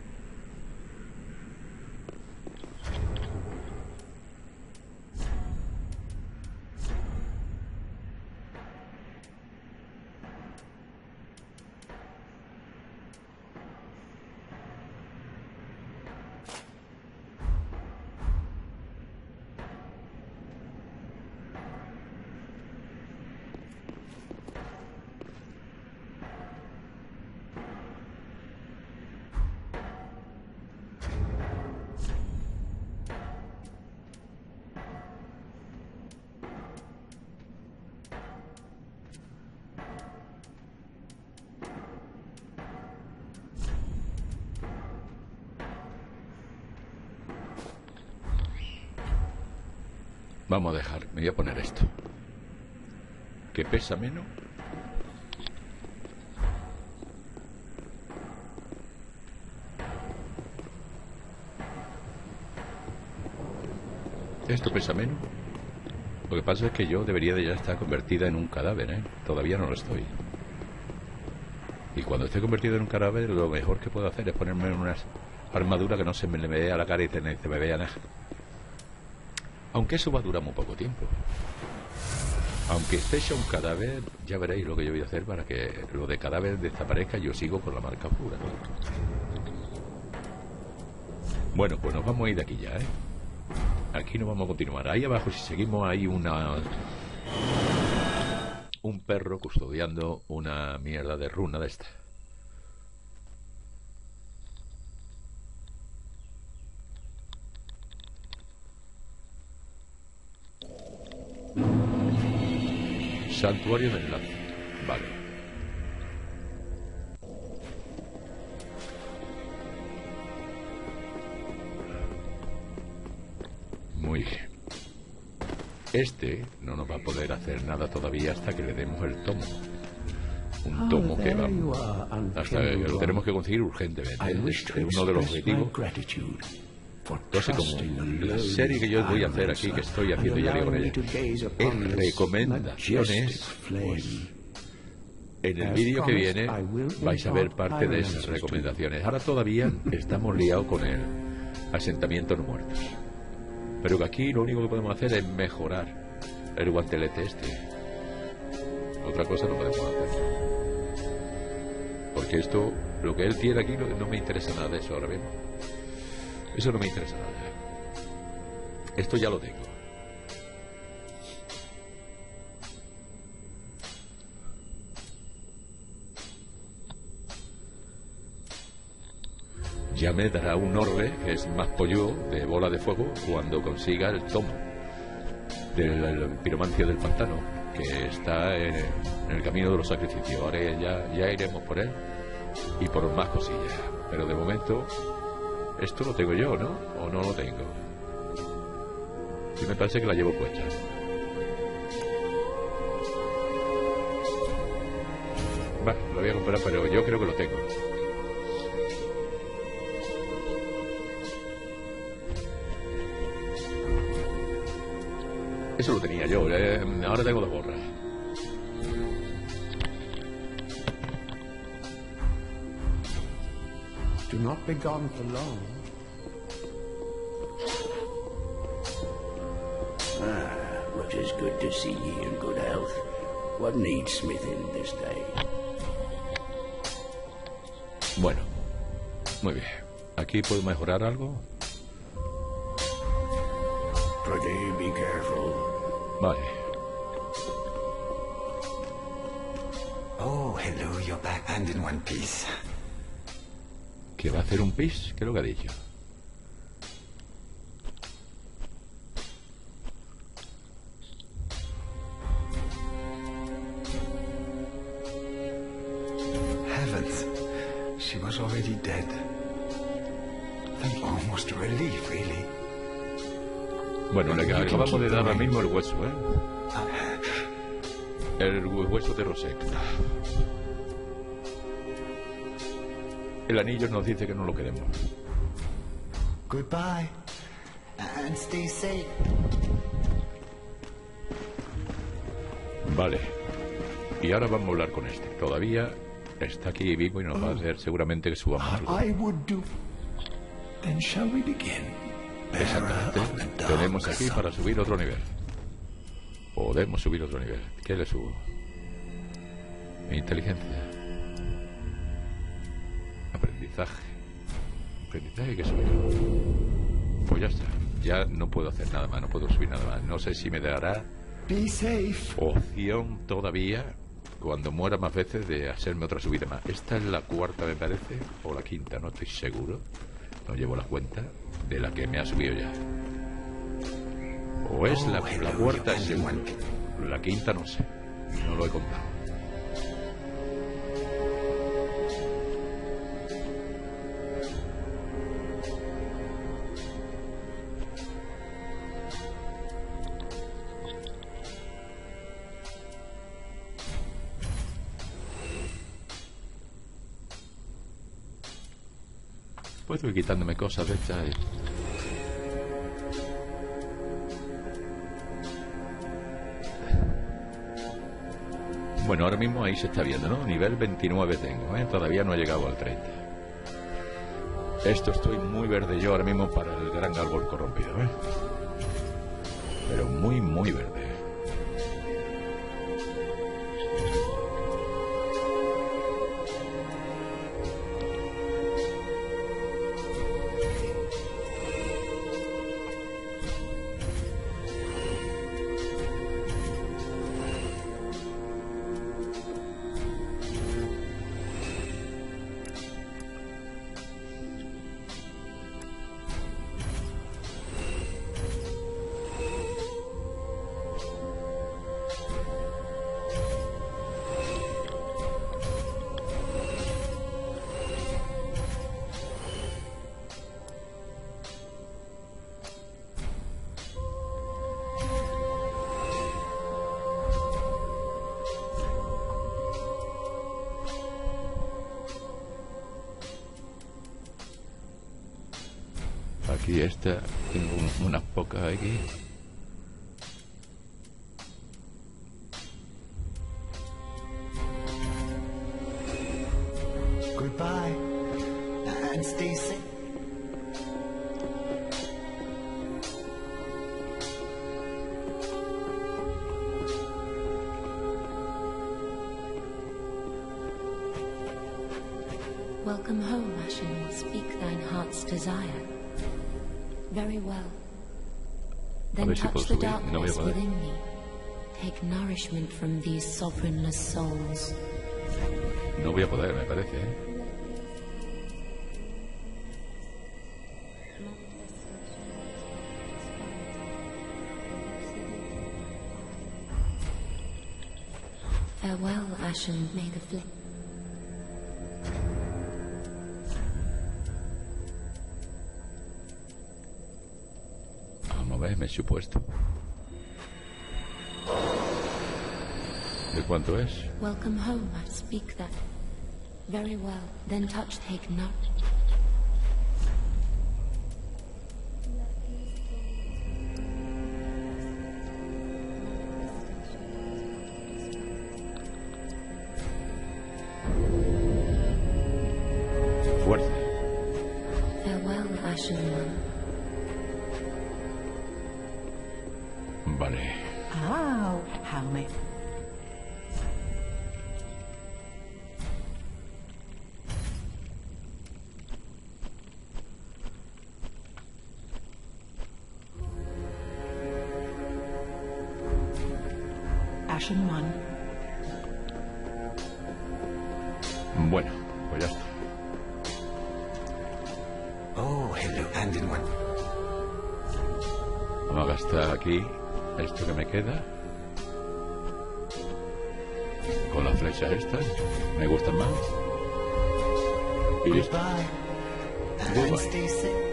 Vamos a dejar, me voy a poner esto, que pesa menos. Esto pesa menos. Lo que pasa es que yo debería de ya estar convertida en un cadáver, ¿eh? Todavía no lo estoy. Y cuando esté convertido en un cadáver, lo mejor que puedo hacer es ponerme en una armadura que no se me le vea la cara y se me vea nada. Aunque eso va a durar muy poco tiempo. Aunque esté hecho un cadáver, ya veréis lo que yo voy a hacer para que lo de cadáver desaparezca y yo sigo con la marca oscura. Bueno, pues nos vamos a ir de aquí ya, ¿eh? Aquí no vamos a continuar. Ahí abajo, si seguimos, hay una... un perro custodiando una mierda de runa de esta. Santuario del Lance. Vale. Muy bien. Este no nos va a poder hacer nada todavía hasta que le demos el tomo. Un tomo que va hasta que lo tenemos que conseguir urgentemente. Es uno de los objetivos. Entonces, como la serie que yo voy a hacer aquí, que estoy haciendo ya con ella, es recomendaciones, pues en el vídeo que viene vais a ver parte de esas recomendaciones. Ahora todavía estamos liados con el asentamiento no muertos, pero que aquí lo único que podemos hacer es mejorar el guantelete este. Otra cosa no podemos hacer, porque esto, lo que él tiene aquí, no, no me interesa nada de eso ahora mismo. Eso no me interesa nada. Esto ya lo tengo. Ya me dará un orbe, que es más pollo de bola de fuego, cuando consiga el tomo del piromancia del pantano, que está en, en el camino de los sacrificios. Ahora ya, ya iremos por él y por más cosillas. Pero de momento... esto lo tengo yo, ¿no? ¿O no lo tengo? Sí, me parece que la llevo puesta. Va, lo voy a comprar, pero yo creo que lo tengo. Eso lo tenía yo, ¿eh? Ahora tengo dos gorras. Do not be gone for long. Ah, well, 'tis good to see ye in good health. What needs smithing this day? Bueno, muy bien. ¿Aquí puedo mejorar algo? Pretty be careful. Vale. Oh, hello, you're back and in one piece. ¿Que va a hacer un pis? ¿Qué es lo que ha dicho? Heavens, she was already dead. And almost a relief, really. Bueno, le acabamos de dar ahora mismo el hueso, ¿eh? El hueso de Rosek. El anillo nos dice que no lo queremos. Goodbye. And stay safe. Vale. Y ahora vamos a hablar con este. Todavía está aquí vivo y nos va a hacer seguramente que subamos algo. I would do. Then shall we begin? Exactamente. Tenemos aquí para subir otro nivel. Podemos subir otro nivel. ¿Qué le subo? Inteligencia. Aprendizaje. Aprendizaje que subir. Pues ya está. Ya no puedo hacer nada más. No puedo subir nada más. No sé si me dará Be safe. opción todavía, cuando muera más veces, de hacerme otra subida más. Esta es la cuarta, me parece, o la quinta, no estoy seguro. No llevo la cuenta de la que me ha subido ya. O es la, la cuarta, seguro. La quinta no sé. No lo he contado. Puedo ir quitándome cosas de estas. Bueno, ahora mismo ahí se está viendo, ¿no? Nivel veintinueve tengo, ¿eh? Todavía no he llegado al treinta. Esto estoy muy verde yo ahora mismo para el gran árbol corrompido, ¿eh? Pero muy, muy verde. Aquí esta, tengo un, unas pocas aquí. Goodbye. And stay safe. Welcome home, Ashen. Speak thine heart's desire. Very well. Then touch the darkness within me. Take nourishment from these sovereignless souls. No voy a poder, me parece, ¿eh? Farewell, Ashen. May the flame. Me he supuesto. ¿De cuánto es? Welcome home, I speak that. Very well. Then touch, take not. Fuerza. Ashen One. Vale. How? How may... Ashen One. Bueno, pues ya está. Oh, hello, Anden One. Vamos a gastar aquí esto que me queda. Con las flechas estas. Me gustan más. Y listo. Goodbye. And Goodbye. stay safe.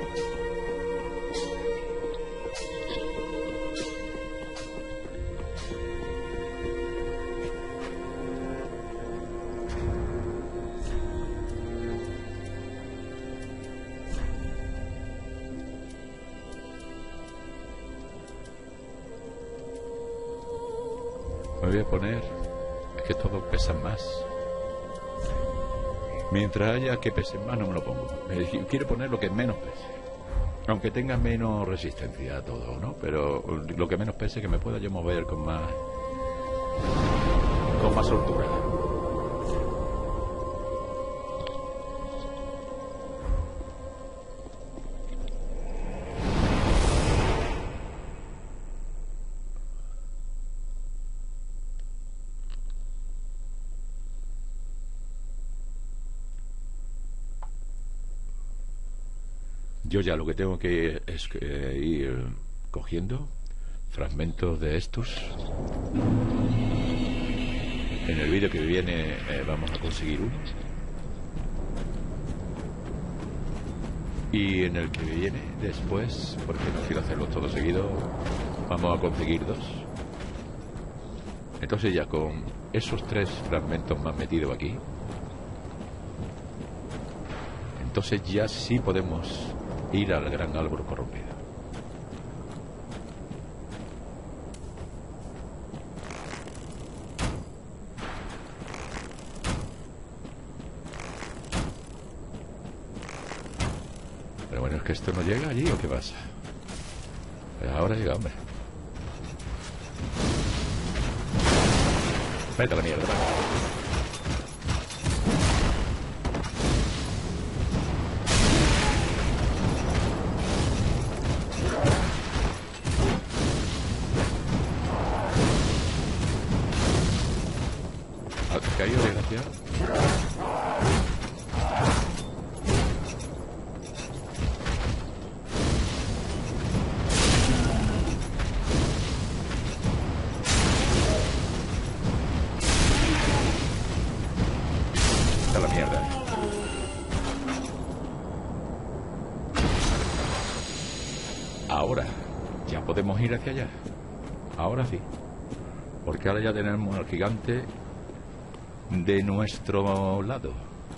Me voy a poner... Es que todos pesan más. Mientras haya que pesen más, no me lo pongo. Me quiero poner lo que menos pese. Aunque tenga menos resistencia a todo, ¿no? Pero lo que menos pese, que me pueda yo mover con más... Con más soltura. Yo ya lo que tengo que es que ir cogiendo fragmentos de estos. En el vídeo que viene eh, vamos a conseguir uno. Y en el que viene después, porque no quiero hacerlo todo seguido, vamos a conseguir dos. Entonces ya con esos tres fragmentos más metidos aquí, entonces ya sí podemos ir al gran árbol corrompido. Pero bueno, es que esto no llega allí, ¿o qué pasa? Pues ahora llega, hombre. Vete a la mierda, vale. Caído, desgraciado. Está la mierda. Ahora ya podemos ir hacia allá. Ahora sí. Porque ahora ya tenemos al gigante de nuestro lado.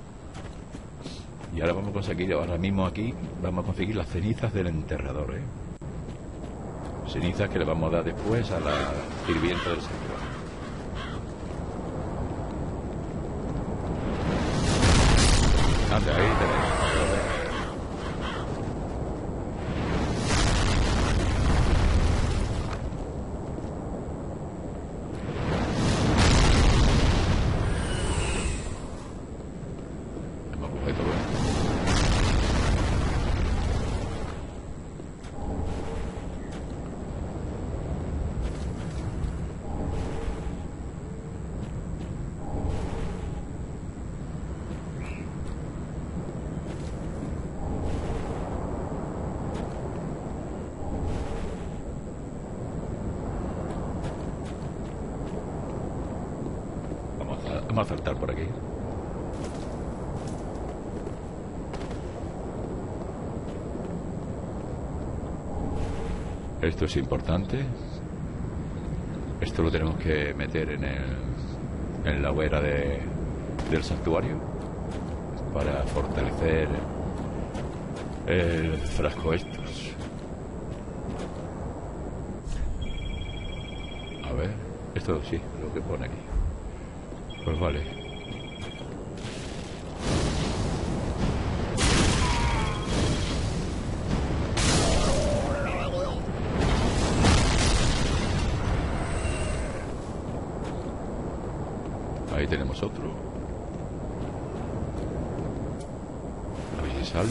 Y ahora vamos a conseguir, ahora mismo aquí vamos a conseguir las cenizas del enterrador, ¿eh? Cenizas que le vamos a dar después a la sirvienta del santuario. Anda, ahí tenemos. Vamos a saltar por aquí. Esto es importante. Esto lo tenemos que meter en el, en la hoguera de, del santuario para fortalecer el frasco estos. A ver, esto sí, lo que pone aquí. Pues vale. tenemos otro. A ver si sale.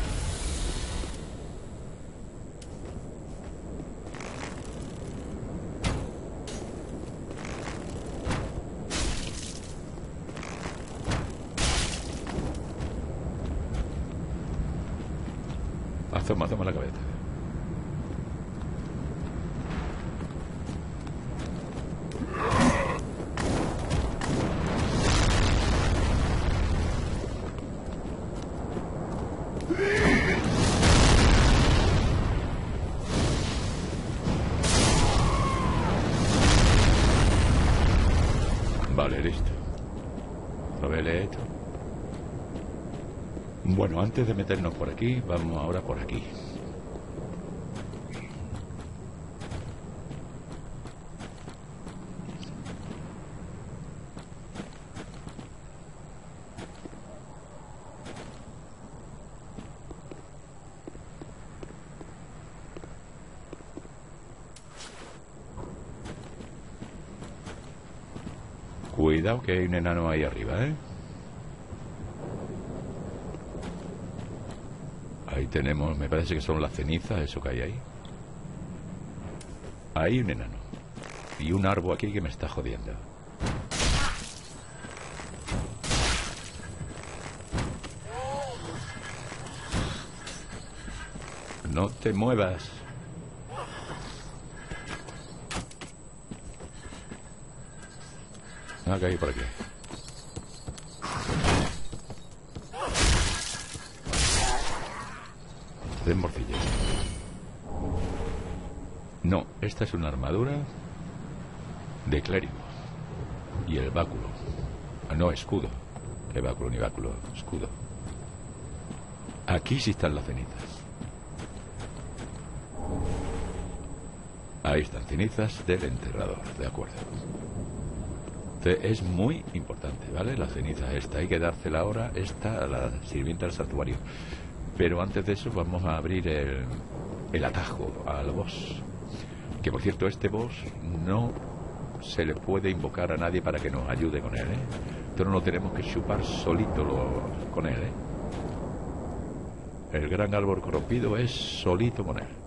Toma, toma la cabeza. Vale, listo. Lo veré esto. Bueno, antes de meternos por aquí, vamos ahora por aquí. Cuidado que hay un enano ahí arriba, ¿eh? Ahí tenemos, me parece que son las cenizas, eso que hay ahí. Hay un enano. Y un árbol aquí que me está jodiendo. No te muevas. Ah, que hay por aquí. De morcillas. No, esta es una armadura de clérigo. Y el báculo. Ah, no, escudo. ¿Qué báculo ni báculo? Escudo. Aquí sí están las cenizas. Ahí están cenizas del enterrador, de acuerdo. Entonces, es muy importante, ¿vale? La ceniza esta, hay que dársela ahora, esta a la sirvienta del santuario. Pero antes de eso vamos a abrir el, el atajo al boss. Que por cierto, este boss no se le puede invocar a nadie para que nos ayude con él, ¿eh? Entonces no lo tenemos que chupar solito lo, con él, ¿eh? El gran árbol corrompido es solito con él.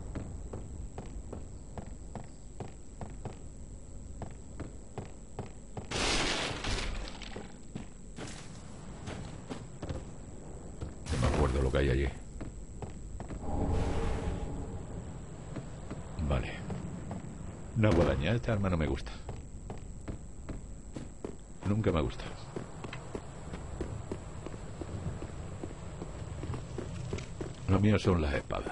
Lo que hay allí. Vale. Una guadaña. Esta arma no me gusta. Nunca me ha gustado. Lo mío son las espadas.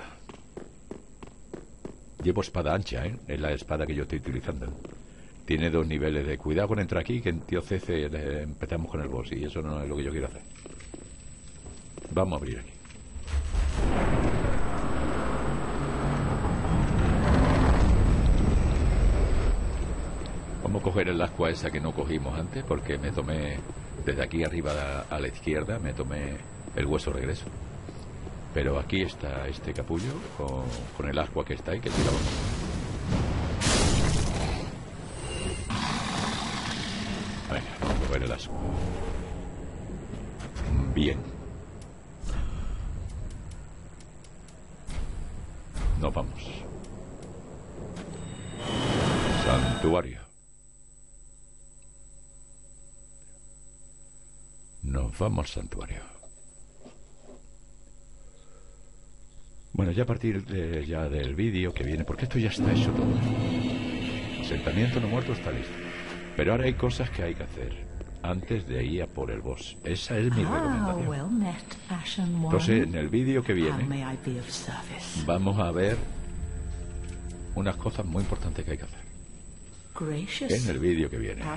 Llevo espada ancha, ¿eh? Es la espada que yo estoy utilizando. Tiene dos niveles de cuidado con entrar aquí, que en Tío Cece eh, empezamos con el boss y eso no es lo que yo quiero hacer. Vamos a abrir aquí. Vamos a coger el ascua esa que no cogimos antes, porque me tomé desde aquí arriba a la izquierda, me tomé el hueso regreso. Pero aquí está este capullo con, con el ascua que está ahí, que tiramos. Venga, vamos a coger el ascua. Bien. Nos vamos. Santuario. Nos vamos al santuario. Bueno, ya a partir de, ya del vídeo que viene, porque esto ya está hecho todo. Asentamiento no muerto está listo. Pero ahora hay cosas que hay que hacer antes de ir a por el boss. Esa es mi recomendación. Entonces, en el vídeo que viene vamos a ver unas cosas muy importantes que hay que hacer. En el vídeo que viene.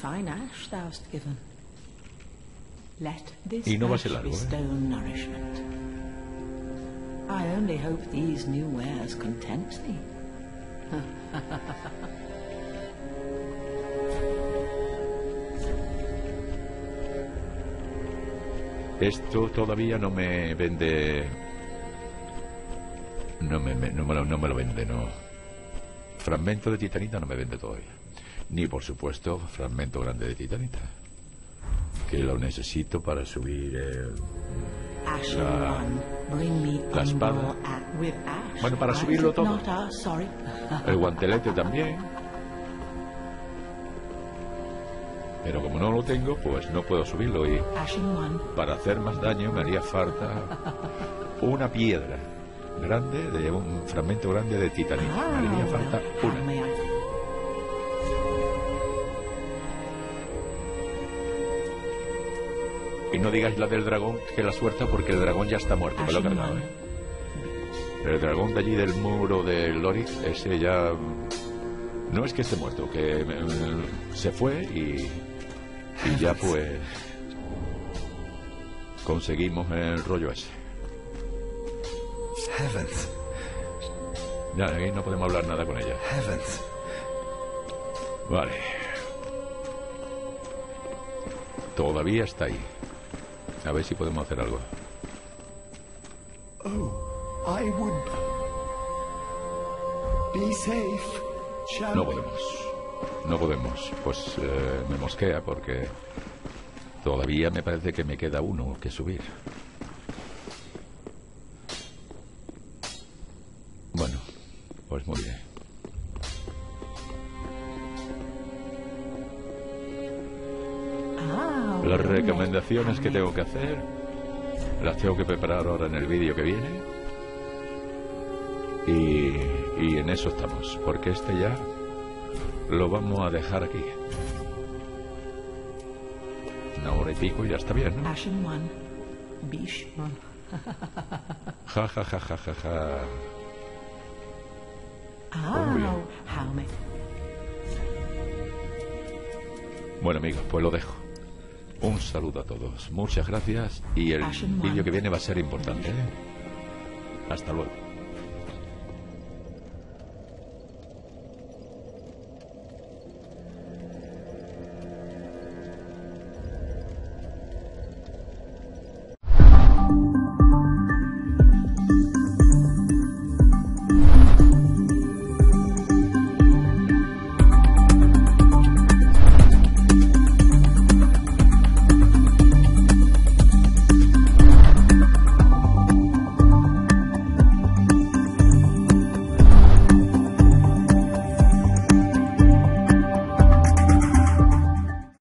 Y no va a ser largo, ¿eh? I only hope these new wares content thee. Esto todavía no me vende. No me, me, no, me lo, no me lo vende, no. Fragmento de titanita no me vende todavía. Ni, por supuesto, fragmento grande de titanita. que lo necesito para subir eh, la, la espada. Bueno, para subirlo todo. El guantelete también. Pero como no lo tengo, pues no puedo subirlo. Y para hacer más daño me haría falta una piedra grande, de un fragmento grande de titanio. Me haría falta una. Y no digáis la del dragón, que la suelta, porque el dragón ya está muerto, me lo he cargado, ¿eh? El dragón de allí del muro de Lorik, ese ya... No es que esté muerto, que se fue y... Y ya pues... Conseguimos el rollo ese. Heavens. Ya, aquí no podemos hablar nada con ella. Heavens. Vale. Todavía está ahí. A ver si podemos hacer algo. Oh, I would be safe. No podemos. No podemos. Pues eh, me mosquea porque todavía me parece que me queda uno que subir. Bueno, pues muy bien. Las recomendaciones que tengo que hacer las tengo que preparar ahora en el vídeo que viene. Y, y en eso estamos, porque este ya lo vamos a dejar aquí. Una hora y pico y ya está bien, ¿no? Ja, ja, ja, ja, ja, ja. Muy bien. Bueno, amigos, pues lo dejo. Un saludo a todos. Muchas gracias. Y el vídeo que viene va a ser importante, ¿eh? Hasta luego.